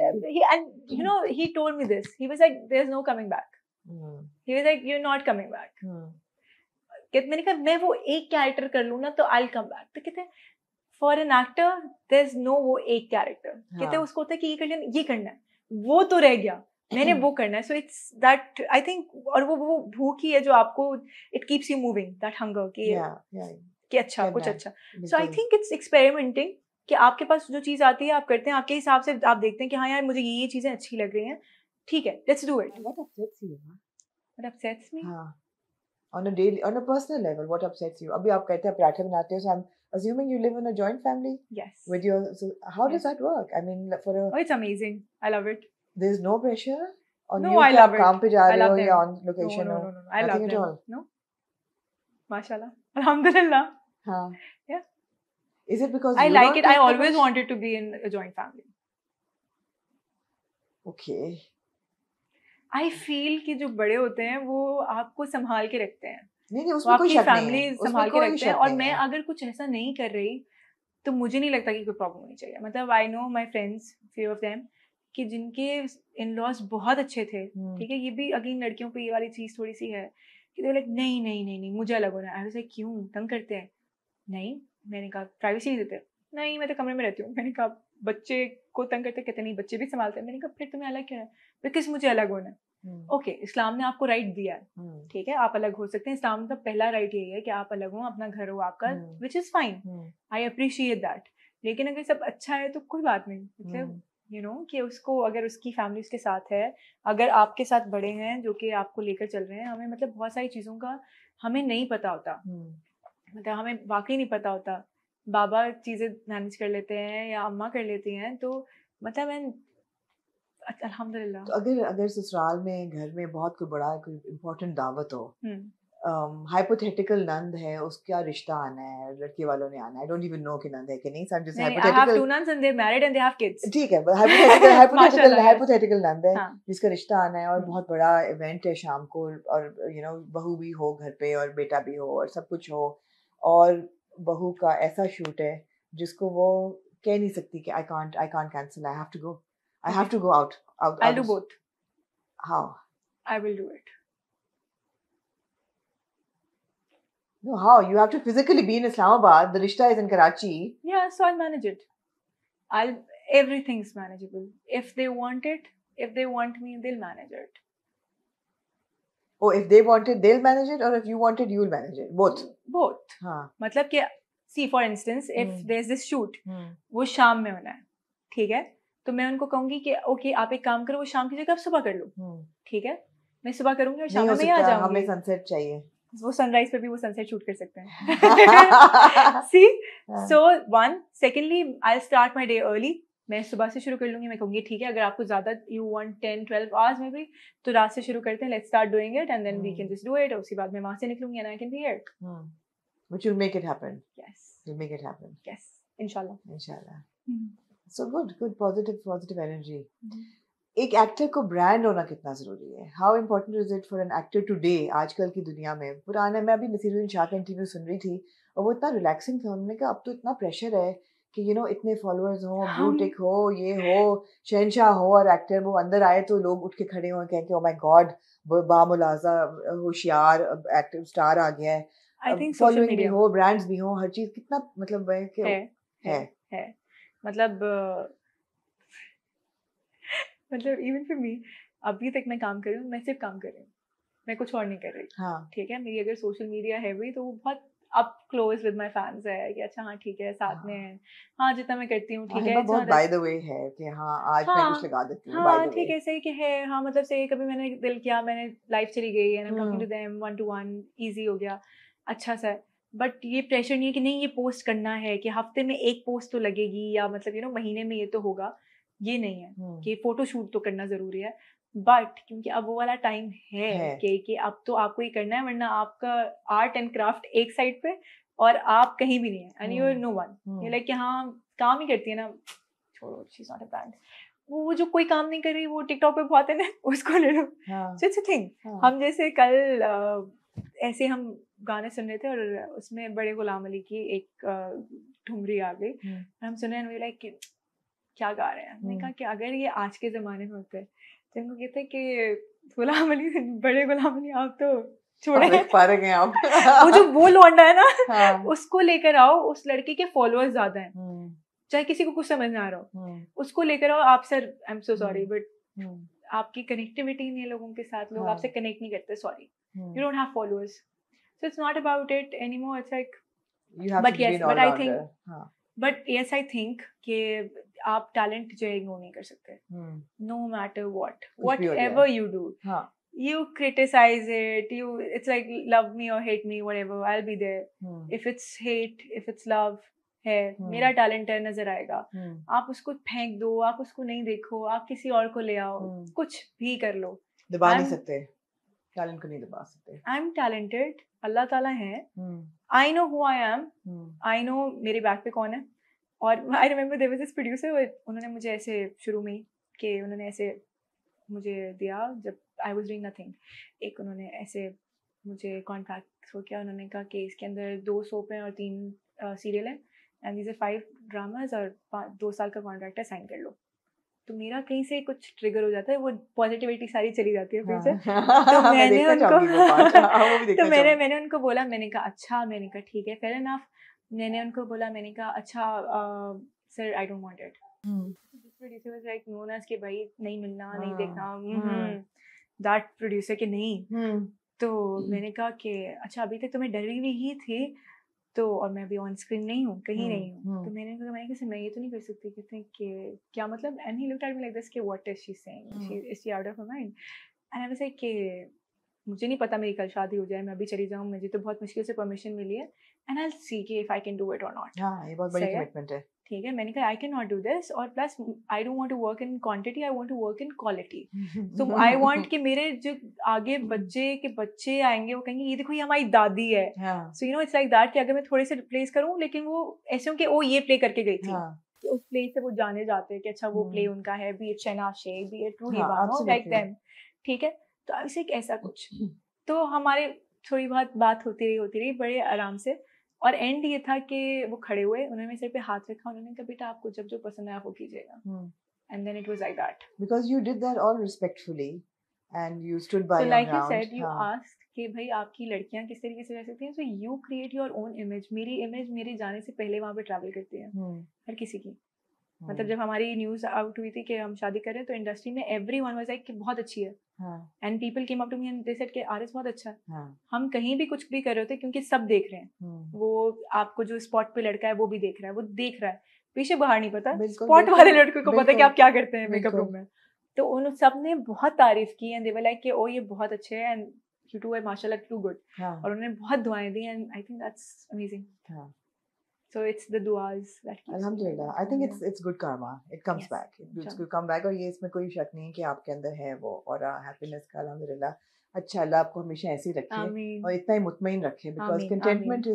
A: he told me this. He was like there's no coming back. He was like you're not coming back. मैंने कहा मैं वो एक character कर लूँ ना तो I'll come back. तो कहते हैं for an actor there's no वो एक कैरेक्टर. कहते हैं उसको होता है कि ये करना है, वो तो रह गया, मैंने वो करना है. So it's that I think, और वो भूख ही है जो आपको it keeps you moving, that hunger कि अच्छा कुछ अच्छा. So I think it's experimenting कि आपके पास जो चीज़ आती है आप करते हैं, आपके हिसाब से आप देखते हैं कि हाँ यार मुझे ये चीज़ें अच्छी लग रही हैं, ठीक है, let's do it. What upsets me?
B: On a personal level, what upsets you? अभी आप कहते हैं पराठे बनाते हो, so I'm assuming you live in a joint family.
A: Yes.
B: With your, so how does that work? I mean,
A: it's amazing. I love it.
B: There's no pressure on
A: no,
B: you
A: I
B: कि
A: love
B: आप काम पे जा रहे हो या on
A: location
B: location.
A: No. I love
B: them.
A: At all. No. Mashallah. Alhamdulillah.
B: हाँ.
A: Yeah.
B: Is it because
A: I like it? I always wanted to be in a joint family.
B: Okay.
A: I feel कि जो बड़े होते हैं वो आपको संभाल के रखते हैं.
B: नहीं उसमें कोई शक नहीं है.
A: फैमिली संभाल के रखते हैं. और मैं अगर कुछ ऐसा नहीं कर रही तो मुझे नहीं लगता कि कोई प्रॉब्लम होनी चाहिए. मतलब I know my friends, few of them, कि जिनके इन लॉज बहुत अच्छे थे, ठीक है, ये भी अगेन लड़कियों पे ये वाली चीज़ थोड़ी सी है कि दे लाइक नहीं मुझे अलग होना है. आई वाज लाइक क्यों, तंग करते हैं? नहीं. मैंने कहा प्राइवेसी नहीं देते. नहीं मैं तो कमरे में रहती हूँ. मैंने कहा बच्चे को तंग करते कहते नहीं बच्चे भी संभालते हैं. मैंने कहा फिर तुम्हें अलग क्यों है? बिकॉज मुझे अलग होना है. ओके, इस्लाम ने आपको राइट दिया है, ठीक है, आप अलग हो सकते हैं. इस्लाम का पहला राइट यही है कि आप अलग हो, अपना घर हो आपका, which is fine. I appreciate that. लेकिन अगर सब अच्छा है तो कोई बात नहीं. मतलब यू नो कि उसको, अगर उसकी फैमिली उसके साथ है, अगर आपके साथ बड़े हैं जो कि आपको लेकर चल रहे हैं. हमें मतलब बहुत सारी चीज़ों का हमें नहीं पता होता. मतलब हमें वाकई नहीं पता होता. बाबा चीज़ें मैनेज कर लेते हैं या अम्मा कर लेती हैं. तो मतलब मैं अल्हम्दुलिल्लाह.
B: तो अगर ससुराल में, घर में बहुत कोई बड़ा कोई इम्पोर्टेंट दावत हो, हाइपोथेटिकल नंद है, उसका रिश्ता आना है, लड़के वालों ने आना है. आई डोंट इवन नो कि नंद है कि नहीं. सब जैसे
A: hypothetical. I have 2 nuns and they're married and they have kids.
B: ठीक है, हाइपोथेटिकल नंद है जिसका रिश्ता आना है और बहुत बड़ा इवेंट है शाम को, और यू नो बहू भी हो घर पे और बेटा भी हो और सब कुछ हो, और बहू का ऐसा शूट है जिसको वो कह नहीं सकती कि I can't cancel, I have to go out.
A: I'll do both.
B: How?
A: I will do it.
B: No, how? You have to physically be in Islamabad. The rishta is in Karachi.
A: Yeah, so I'll manage it. Everything's manageable. If they want it, if they want me, they'll manage it.
B: Oh, if they want it, they'll manage it, or if you want it, you'll manage it. Both.
A: हाँ. मतलब कि see for instance, if there's this shoot, वो शाम में होना है, ठीक है, तो मैं उनको कहूंगी कि ओके आप एक काम करो, वो शाम की जगह आप सुबह कर लो, ठीक है, मैं सुबह करूंगी और शाम में आ जाऊंगी.
B: हमें सनसेट चाहिए.
A: वो सनराइज पे भी वो सनसेट शूट कर सकते हैं. See, so one, secondly, I'll start my day early. मैं सुबह से शुरू कर लूंगी. मैं कहूंगी ठीक है, अगर आपको ज्यादा you want 10-12 hours में भी, तो रात से शुरू करते हैं. Let's start doing it and then we can just do it. उसके बाद मैं वहाँ से निकलूंगी and I can be here.
B: Which will make it happen.
A: Yes.
B: Will make it happen.
A: Yes. Inshallah.
B: So good positive energy. एक actor को brand होना कितना जरूरी है? How important is it for an actor today, आजकल की दुनिया में? पुराने, मैं अभी नसीरुद्दीन शाह का इंटरव्यू सुन रही थी और वो इतना रिलैक्सिंग था. उन्होंने कहा अब तो इतना प्रेशर है कि यू नो इतने फॉलोअर्स हो, ब्लू
A: हम
B: टिक हो, ये हो, शहनशाह हो और एक्टर वो अंदर आए तो लोग उठ के खड़े हो कहें कि ओ माय गॉड बामुलाजा होशियार एक्टर स्टार आ गया
A: आई
B: है,
A: थिंक सोशल
B: फॉलोइंग भी
A: मीडिया
B: हो, ब्रांड्स भी हो, हर चीज कितना मतलब है कि
A: है है
B: है
A: है मतलब मतलब इवन फॉर मी, अभी तक मैं काम कर रही हूँ, मैं सिर्फ काम कर रही हूँ, मैं कुछ और नहीं कर रही।
B: हाँ
A: ठीक है, मेरी अगर सोशल मीडिया है भी तो वो बहुत up close with my fans है कि अच्छा हाँ ठीक है साथ में
B: हाँ
A: है, हाँ जितना मैं करती हूँ ठीक है,
B: हिबा
A: इट्स
B: बहुत
A: नॉट
B: बाय द वे है कि हाँ आज मैं कुछ
A: हाँ
B: लगा देती हूँ बाय
A: हाँ
B: द वे।
A: ठीक है सही कि है, हाँ मतलब सही कभी मैंने दिल किया, मैंने लाइव चली गई and I am talking to
B: hmm
A: them one to one, easy हो गया, अच्छा सा है। बट ये प्रेशर नहीं है कि नहीं ये पोस्ट करना है कि हफ्ते में एक पोस्ट तो लगेगी या मतलब महीने में ये तो होगा, ये नहीं है
B: हम्म,
A: कि फोटो शूट तो करना ज़रूरी है। बट क्योंकि अब वो वाला टाइम है
B: है
A: कि अब तो आपको ये करना है, वरना आपका आर्ट एंड क्राफ्ट एक साइड पे और आप कहीं भी नहीं है and you are no one, ये लाइक कि हाँ काम ही करती है ना, छोड़ो she is not a brand, वो जो कोई काम नहीं कर रही वो टिकटॉक पे बहुत है ना, उसको ले लो।
B: हाँ
A: सो इट्स अ थिंग।
B: हाँ
A: हम जैसे कल ऐसे हम गाने सुन रहे थे और उसमें बड़े गुलाम अली की एक ठुमरी आ गई, हम सुन रहे हैं लाइक क्या गा रहे हैं, मैंने कहा कि अगर ये आज के ज़माने में होते तो इनको कहते कि गुलाम अली, बड़े गुलाम अली आप तो छोड़े
B: अब पारे गए आप
A: वो जो वो लौंडा है ना
B: हाँ
A: उसको लेकर आओ, उस लड़के के फॉलोअर्स ज्यादा हैं, चाहे किसी को कुछ समझ ना आ रहा हो, उसको लेकर आओ आप, sir I am so sorry but आपकी कनेक्टिविटी नहीं है लोगों के साथ, लोग आपसे कनेक्ट नहीं करते, sorry you don't have followers, so it's not about it anymore, it's like
B: you have
A: but
B: to be
A: yes
B: an
A: but
B: all
A: I
B: rounder
A: think
B: हाँ
A: बट यस आई थिंक कि आप टैलेंट जो है ignore नहीं कर सकते, no matter
B: कुछ भी
A: वट
B: हो जाए
A: एवर यू डू,
B: हाँ
A: you criticize it, it's like love me or hate me, whatever, I'll be there. If it's hate, if it's love है, मेरा टैलेंट है, नजर आएगा, आप उसको फेंक दो, आप उसको नहीं देखो, आप किसी और को ले आओ, कुछ भी कर लो,
B: दबा नहीं सकते, टैलेंट को नहीं दबा सकते।
A: आई एम टैलेंटेड, अल्लाह ताला है, I know who I am, I know मेरे बैक पे कौन है। और I remember there was this producer, उन्होंने मुझे ऐसे शुरू में कि उन्होंने ऐसे मुझे दिया जब आई वॉज डूइंग नथिंग, एक उन्होंने ऐसे मुझे कॉन्ट्रैक्ट हो किया, उन्होंने कहा कि इसके अंदर 2 सोप हैं और 3 सीरियल हैं एंड दीज आर 5 ड्रामाज और 2 साल का कॉन्ट्रैक्ट है, साइन कर लो। तो मेरा कहीं से कुछ ट्रिगर हो जाता है, वो पॉजिटिविटी सारी चली जाती है फिर से। तो मैंने उनको तो मैंने उनको बोला, मैंने कहा अच्छा, मैंने कहा ठीक है फेयर इनफ, मैंने उनको बोला, मैंने कहा अच्छा sir I don't want it, producer was like known as कि भाई नहीं मिलना, नहीं देखना, दैट प्रोड्यूसर के नहीं। तो मैंने कहा कि अच्छा अभी तक तो मैं डरी हुई ही थी, तो और मैं अभी ऑन स्क्रीन नहीं हूँ, कहीं नहीं हूँ, तो मैंने कहा मैं ये तो नहीं कर सकती, कहते हैं कि क्या मतलब, and he looked at me like this कि what is she saying, she is she out of her mind, and I was like कि मुझे नहीं पता मेरी कल शादी हो जाए, मैं अभी चली जाऊँ, मुझे तो बहुत मुश्किल से परमिशन मिली है, एंड आई विल सी कि if I can do it और नॉट।
B: हाँ ये बहुत बड़ी कमिटमेंट है,
A: ठीक है, मैंने कहा I can not do this, और plus I don't want to work in quantity, I want to work in quality. So I want कि मेरे जो आगे बच्चे आएंगे वो कहेंगे ये देखो ये हमारी दादी है, सो इट्स लाइक दैट कि अगर मैं थोड़े से रिप्लेस करूं लेकिन वो ऐसे हो कि ओ ये प्ले करके गई थी, तो उस प्ले से वो जाने जाते हैं कि अच्छा वो प्ले उनका है, be it Shahnaz Sheikh, be it Roohi Bano, like them, ठीक है। तो ऐसे ऐसा कुछ, तो हमारे थोड़ी बहुत बात होती रही बड़े आराम से, और एंड ये था कि वो खड़े हुए, उन्होंने मेरे सर पे हाथ रखा, उन्होंने कहा बेटा आपको जब जो पसंद है आप वो कीजिएगा, and then it was like that
B: because you did that all respectfully and you stood by your
A: ground. So
B: ground.
A: Like you said, you asked कि भाई आपकी लड़कियां किस तरीके से रह सकती हैं, so you create your own image, मेरी इमेज मेरे जाने से पहले वहाँ पे ट्रैवल करती है हर किसी की। मतलब जब हमारी न्यूज़ आउट हुई थी कि हम शादी कर रहे हैं, तो इंडस्ट्री में एवरीवन वाज लाइक कि बहुत अच्छी है, and people came up to me and they said कि आरिस बहुत अच्छा है। हम कहीं भी कुछ भी कर रहे होते क्योंकि सब देख रहे हैं, वो आपको जो स्पॉट पे लड़का है वो भी देख रहा है, वो देख रहा है, पीछे बाहर नहीं पता, स्पॉट वाले लड़के को पता है कि आप क्या करते हैं मेकअप रूम में। तो उन सब ने बहुत तारीफ की एंड दे वर लाइक कि ओ ये बहुत अच्छे हैं एंड यू टू आर माशाल्लाह टू गुड, और उन्होंने बहुत दुआएं दी and I think that's amazing. So it's the duas that keeps.
B: Alhamdulillah, I think it's good karma. It comes back. It's good come back, और ये इसमें कोई शक नहीं है कि आपके अंदर है वो और हैप्पीनेस का, अल्हम्दुलिल्लाह। अच्छा, अल्लाह आपको हमेशा ऐसे ही रखे और इतना ही मुतमईन रखे, because contentment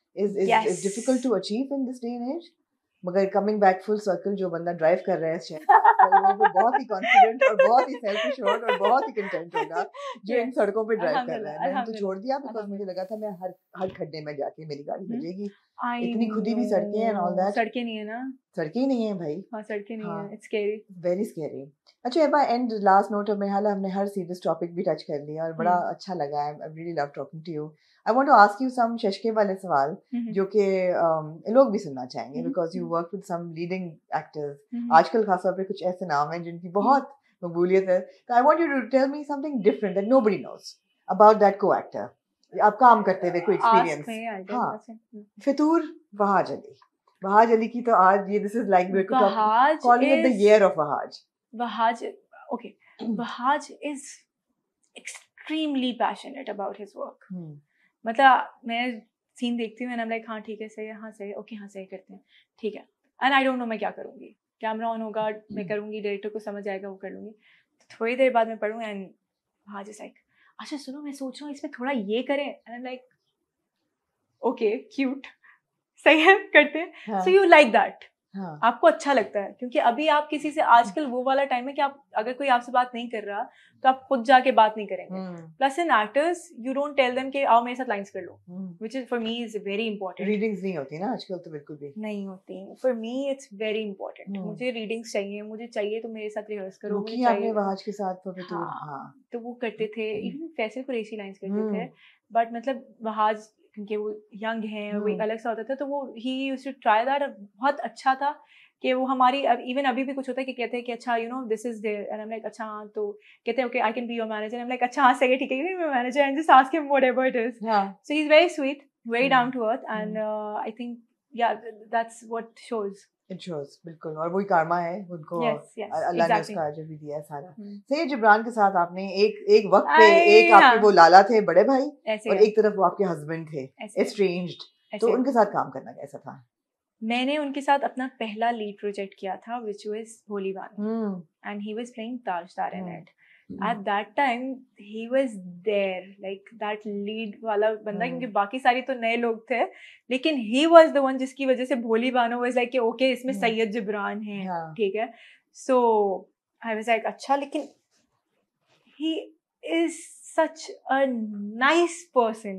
B: is difficult to achieve in this day and age. मगर कमिंग बैक फुल सर्कल, जो बंदा ड्राइव कर रहा है वो बहुत ही कॉन्फिडेंट और बहुत ही सेल्फ एश्योर्ड और बहुत ही कंटेंट होगा जो इन सड़कों पे ड्राइव कर रहा है। मैंने तो छोड़ दिया बिकॉज मुझे लगा था मैं हर खड्डे में जाके मेरी गाड़ी बजेगी, इतनी खुदी भी सड़कें हैं and all that.
A: सड़कें नहीं है ना,
B: सड़कें ही नहीं है भाई.
A: हाँ सड़कें नहीं
B: हाँ.
A: है, it's scary.
B: Very scary. अच्छा एबा एंड लास्ट नोट में हाल हमने हर सीरियस टॉपिक भी टच कर लिया और बड़ा अच्छा लगा. I really love talking to you. I want to ask you some शशके वाले सवाल जो कि लोग भी सुनना चाहेंगे because you work with some leading actors. आजकल खासतौर पे कुछ ऐसे नाम हैं जिनकी बहुत मकबूलियत है. So I want you to tell me something different that nobody knows about that co-actor. आप काम करते हुए कोई एक्सपीरियंस. हाँ. फितूर वहाज अली. वहाज अली की तो आज ये this is like we're calling it the year of Wahaj.
A: Wahaj, okay. Wahaj is extremely passionate about his work. मतलब मैं सीन देखती हूँ and I'm like हाँ ठीक है सही है, हाँ सही है, ओके हाँ सही करते हैं, ठीक है. And I don't know मैं क्या करूँगी. कैमरा ऑन होगा, मैं करूँगी, डायरेक्टर को समझ आएगा, वो कर लूँगी. थोड़ी देर बाद मैं पढ़ूँ and वहाज is like अच्छा सुनो मैं सोच रहा हूँ इसमें थोड़ा ये करें. And I'm like okay cute, सही है करते हैं. So you like that. हाँ. आपको अच्छा लगता है क्योंकि अभी आप किसी से आजकल वो वाला टाइम है कि आप अगर कोई आपसे बात नहीं कर रहा तो आप खुद जाके बात नहीं करेंगे. प्लस इन actors you don't tell them कि आओ मेरे साथ लाइंस कर लो, which is for me is very important.
B: Readings नहीं होती ना आजकल तो बिल्कुल भी नहीं
A: होती. For me it's very important. मुझे रीडिंग्स चाहिए, मुझे चाहिए तो मेरे साथ रिहर्स करो.
B: मुझे आपने वहाज के साथ तो
A: हाँ तो वो करते थे. इवन फैसल कुरैशी लाइंस करते थे बट मतलब वहाज क्योंकि वो यंग हैं वो एक अलग सा होता था तो वो ही यूज्ड टू ट्राई दैट. बहुत अच्छा था कि वो हमारी इवन अभी भी कुछ होता है कि कहते हैं कि अच्छा you know this is there and I am like अच्छा हाँ तो कहते हैं okay I can be your manager. I am like अच्छा हाँ सही है ठीक है यू मैं manager and just ask him whatever it is. So he is very sweet, very down to earth and I think yeah that's what shows.
B: It shows बिल्कुल. और वही कारमा है उनको अल्लाह ने उसका अजर भी दिया है सारा. सैयद जिब्रान के साथ आपने एक वक्त पे एक आपके वो लाला थे बड़े भाई और एक तरफ वो आपके हस्बैंड थे एस्ट्रेंज्ड. तो उनके साथ काम करना कैसा था?
A: मैंने उनके साथ अपना पहला लीड प्रोजेक्ट किया था which was Holi Bano and he was playing Tajtar in it. At that time he was there like that lead वाला बंदा क्योंकि बाकी सारी तो नए लोग थे लेकिन he was the one जिसकी वजह से भोली बानो was like okay इसमें सैयद जिब्रान है ठीक है. So I was like अच्छा लेकिन he is such a nice person.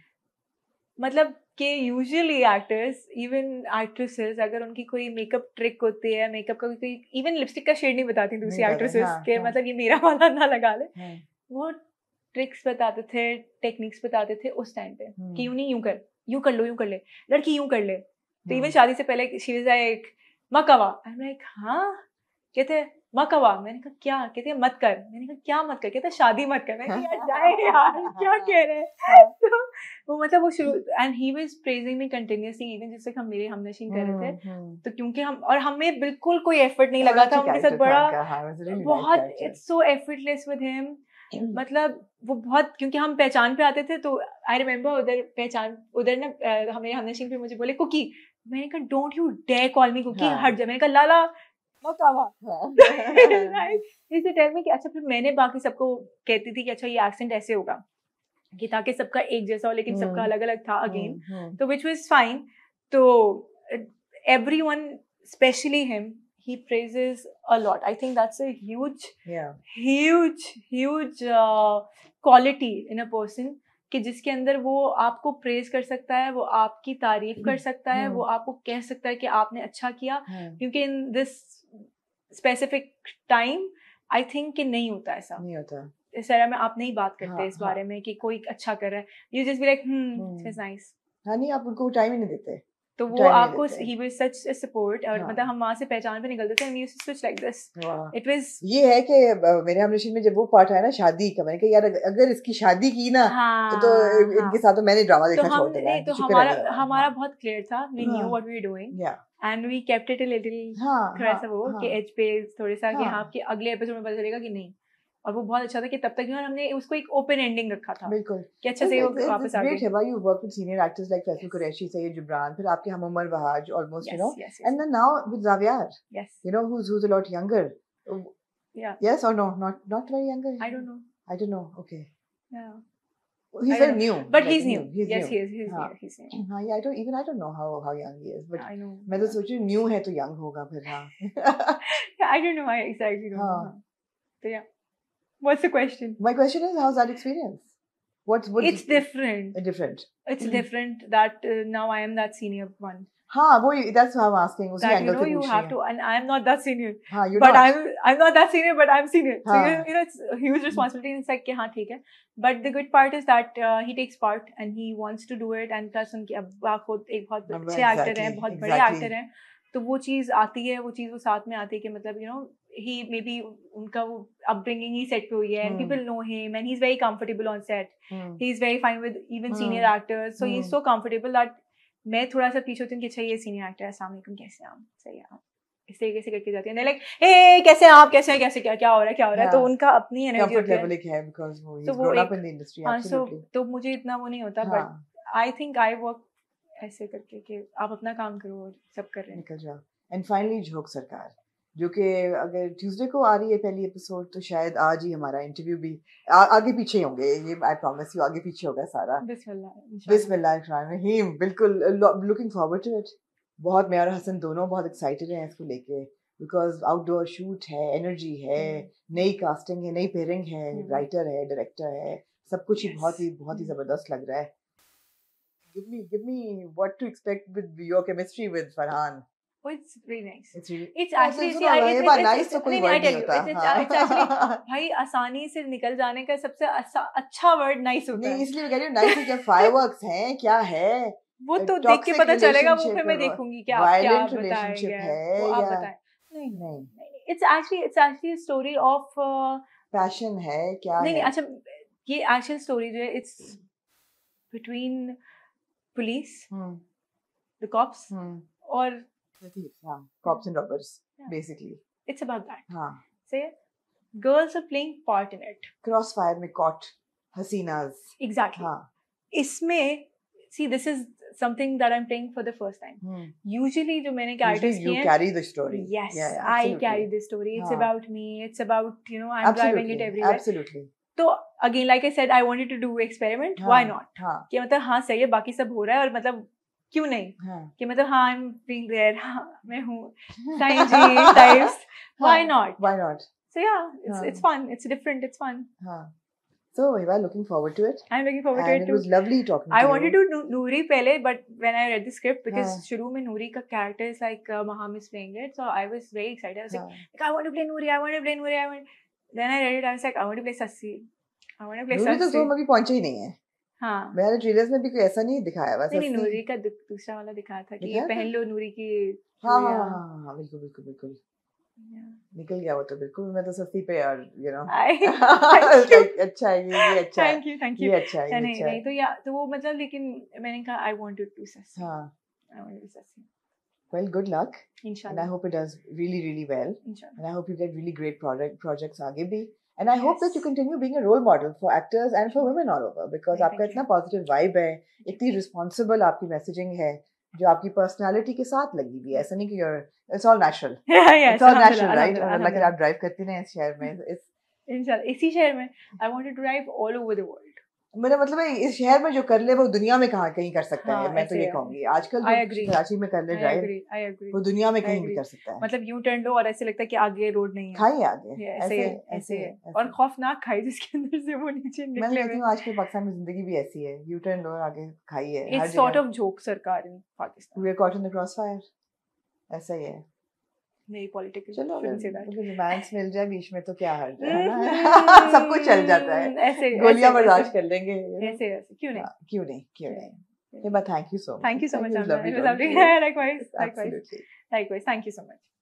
A: मतलब कि यूजुअली एक्टर्स इवन एक्ट्रेसेस अगर उनकी कोई मेकअप ट्रिक होती है, मेकअप का कोई इवन लिपस्टिक का शेड नहीं बताती दूसरी एक्ट्रेसेस के मतलब ये मेरा वाला ना लगा ले. वो ट्रिक्स बताते थे, टेक्निक्स बताते थे उस टाइम पे कि यूं नहीं यूं कर लो यूं कर ले लड़की यूं कर ले. तो इवन शादी से पहले शी वाज लाइक मकवा. आई एम लाइक हाँ कहते मकवा. मैंने कहा क्या? कहते हैं मत कर. मैंने कहा क्या मत कर? कहते शादी मत कर. मैंने कहा यार जाए यार क्या कह रहे हैं. तो वो मतलब वो शुरू and he was praising me continuously even जैसे हम मेरे हमनशीन कर रहे थे तो क्योंकि हम और हमें बिल्कुल कोई एफर्ट नहीं लगा था उनके साथ. बड़ा बहुत it's so effortless with him. मतलब वो बहुत क्योंकि हम पहचान पे आते थे तो आई रिमेम्बर उधर ना हमें हमनशीन पे मुझे बोले कुकी. मैंने कहा don't you dare call me cookie. हट जा. मैंने कहा लाला इसे टेल में कि अच्छा फिर मैंने बाकी सबको कहती थी कि अच्छा ये एक्सेंट ऐसे होगा कि ताकि सबका एक जैसा हो लेकिन सबका अलग अलग था अगेन तो विच वाज फाइन. तो everyone specially him he praises a lot. I think that's a huge quality in a person कि जिसके अंदर वो आपको प्रेज कर सकता है, वो आपकी तारीफ कर सकता है, वो आपको कह सकता है कि आपने अच्छा किया. क्योंकि in this specific time I think कि नहीं होता ऐसा. नहीं होता इस एरा में. आप नहीं बात करते इस बारे में कि कोई अच्छा कर रहा है. You just be like it's nice. हाँ नहीं आप उनको टाइम ही नहीं देते. तो वो आपको he was such a support और मतलब हम वहाँ से पहचान पे निकलते थे and we used to switch like this. It was
B: ये है कि मेरे हमनशीन में जब वो पार्ट आया ना शादी का मैंने कहा यार अगर इसकी शादी की ना तो इनके साथ तो मैंने ड्रामा देखना छोड़ दिया. तो हमारा बहुत क्लियर था.
A: We knew what we were doing and we kept it a little थोड़ा सा वो कि एज पे थोड़ा सा कि हाँ कि अगले एपिसोड में पता चलेगा कि नहीं. और वो बहुत अच्छा था कि तब तक हमने उसको एक ओपन एंडिंग रखा था. बिल्कुल कि अच्छा से वो वापस आ गए. ग्रेट है भाई. You work with senior actors like Faisal Qureshi, Syed Jibran, फिर आपके हम उमर Wahaj almost you know and then now with Zaviyar you know who's a lot younger. Yes or no? Not very younger. I don't know.
B: Okay.
A: Yeah.
B: He's very new.
A: But he's new. Yes, he is. He's new.
B: हाँ yeah, I don't know how young he is. But
A: I know.
B: मैं तो सोच रही हूँ new है तो young होगा फिर. हाँ.
A: I don't know. I exactly don't know. So yeah. What's the question?
B: My question is, how's that experience? What's
A: It's different.
B: different?
A: It's different that now I am that senior one.
B: हाँ वो that's how I'm asking उसी
A: That
B: angle से
A: you
B: पूछ
A: have
B: रही
A: to, and I'm not that senior.
B: हाँ you're
A: But
B: not.
A: I'm not that senior, but I'm senior. So
B: हाँ.
A: it's a huge responsibility. And it's like कि हाँ ठीक है. But the good part is that he takes part and he wants to do it. And plus उनके अब्बा खुद एक बहुत अच्छे actor हैं, बहुत बड़े actor हैं. तो वो चीज़ आती है, वो चीज़ वो साथ में आती है कि मतलब he maybe उनका वो upbringing ही set पे हुई है, and people know him and he's very comfortable on set. He's very fine with even senior actors. So he's so comfortable that मैं थोड़ा सा पीछे होती हूँ कि अच्छा ये सीनियर एक्टर है, अस्सलाम वालेकुम, कैसे हैं आप, सही है आप, इस तरीके से करके जाती है, लाइक हे कैसे हैं आप, कैसे हैं, कैसे क्या हो रहा है, तो उनका अपनी एनर्जी होती है, तो वो एक तो मुझे इतना वो नहीं होता, but I think I work ऐसे करके कि आप अपना काम करो और सब कर रहे हैं,
B: निकल जाओ. एंड फाइनली झोंक सरकार, जो कि अगर ट्यूसडे को आ रही है पहली एपिसोड, तो शायद आज ही हमारा इंटरव्यू भी आगे पीछे होंगे, ये आई प्रॉमिस यू, आगे पीछे होगा सारा. बिस्मिल्लाहिर्रहमानिर्रहीम. बिल्कुल लुकिंग फॉरवर्ड टू इट. बहुत, मैं और हसन दोनों बहुत एक्साइटेड हैं इसको लेके, बिकॉज आउटडोर शूट है, एनर्जी है, नई कास्टिंग है, नई पेयरिंग है, राइटर है, डायरेक्टर है, सब कुछ ही बहुत ही जबरदस्त लग रहा है. Give me what to expect with your chemistry with Farhan.
A: Oh, it's very nice.
B: It's actually nice तो कोई word नहीं होता.
A: It's actually भाई आसानी से निकल जाने का सबसे अच्छा वर्ड नाइस होता है.
B: नहीं, इसलिए मैं कह रही हूँ नाइस क्या फायरवर्क्स हैं, क्या है
A: वो तो देख के पता चलेगा, वो फिर मैं देखूंगी क्या बताएंगे, वो आप बताएं. नहीं, it's actually a story of
B: passion है, क्या है.
A: नहीं अच्छा, ये एक्चुअल स्टोरी जो है it's between police, the cops, or
B: the thieves, cops and robbers, basically.
A: It's about that. Say, girls are playing part in it.
B: Crossfire में caught hasinas.
A: Exactly. इसमें, see, this is something that I'm playing for the first time. Usually जो मैंने characters किए हैं,
B: you carry the story.
A: Yes, I carry the story. It's about me. It's about I'm driving it everywhere.
B: Absolutely.
A: तो again, like I said, I wanted to do experiment. Why not? कि मतलब हाँ सही है, बाकी सब हो रहा है और मतलब क्यों नहीं, कि मतलब हाँ I'm being there, हाँ मैं हूँ, साइन जी types. Why not?
B: Why not?
A: So yeah, it's fun. It's different. It's fun.
B: So we were looking forward to it.
A: I'm looking forward to it too.
B: And it was lovely talking to you.
A: I wanted to do Noori pehle, but when I read the script, because shuru mein Noori ka character is like Maham is playing it, so I was very excited. I was like, I want to play Noori. I want to play Noori. Then I read it. I was like, I want to play Sassi. I want to play Sassi.
B: Noori तो zone में भी पहुंचे ही नहीं है.
A: हाँ.
B: मैंने trailers में भी कोई ऐसा नहीं दिखाया बस.
A: नहीं, नूरी का दूसरा वाला दिखाया था कि ये पहन लो नूरी की.
B: हाँ, बिल्कुल. निकल गया वो तो बिल्कुल. मैं तो सस्ती पे यार, अच्छा है ये अच्छा है.
A: Thank you.
B: ये अच्छा है.
A: नहीं तो वो मतलब, लेकिन मैंने कहा I want to do Sassi. I want to do Sassi.
B: Well, good luck.
A: Inshallah.
B: And I hope it does really, really well.
A: Inshallah.
B: And I hope you get really great projects आगे भी. And I hope that you continue being a role model for actors and for women all over, because आपका इतना positive vibe है, इतनी responsible आपकी messaging है, जो आपकी personality के साथ लगी भी है. ऐसा नहीं कि it's all natural.
A: Yeah.
B: It's all natural, right? अल्लाह के आप drive करती हैं इस शहर में.
A: इंशाल्लाह इसी शहर में I want to drive all over the world.
B: मेरा मतलब है इस शहर में जो कर ले वो दुनिया में कहीं कर सकता है. मैं तो ये कहूँगी आजकल कराची में कर ले ड्राइव, वो दुनिया में कहीं भी कर सकता है.
A: मतलब यू टर्न लो और ऐसे लगता है कि आगे रोड नहीं है,
B: खाई आगे
A: ऐसे है और खौफनाक खाई जिसके अंदर से वो नीचे निकले.
B: मैं कहती हूँ आजकल पाकिस्तान में जिंदगी भी ऐसी है, यू टर्न लो आगे खाई है.
A: इट्स सॉर्ट ऑफ जोक सरकार in Pakistan.
B: We are caught in the crossfire. ऐसा ही है.
A: नहीं पॉलिटिकल,
B: चलो रोमांस मिल जाए बीच में तो क्या हर्ज है. सब कुछ चल जाता है,
A: ऐसे
B: गोलियां बर्दाश्त कर लेंगे.
A: ऐसे क्यों नहीं.
B: But thank you so much.
A: Thank you so much.
B: It was lovely.
A: Likewise. Thank you so much.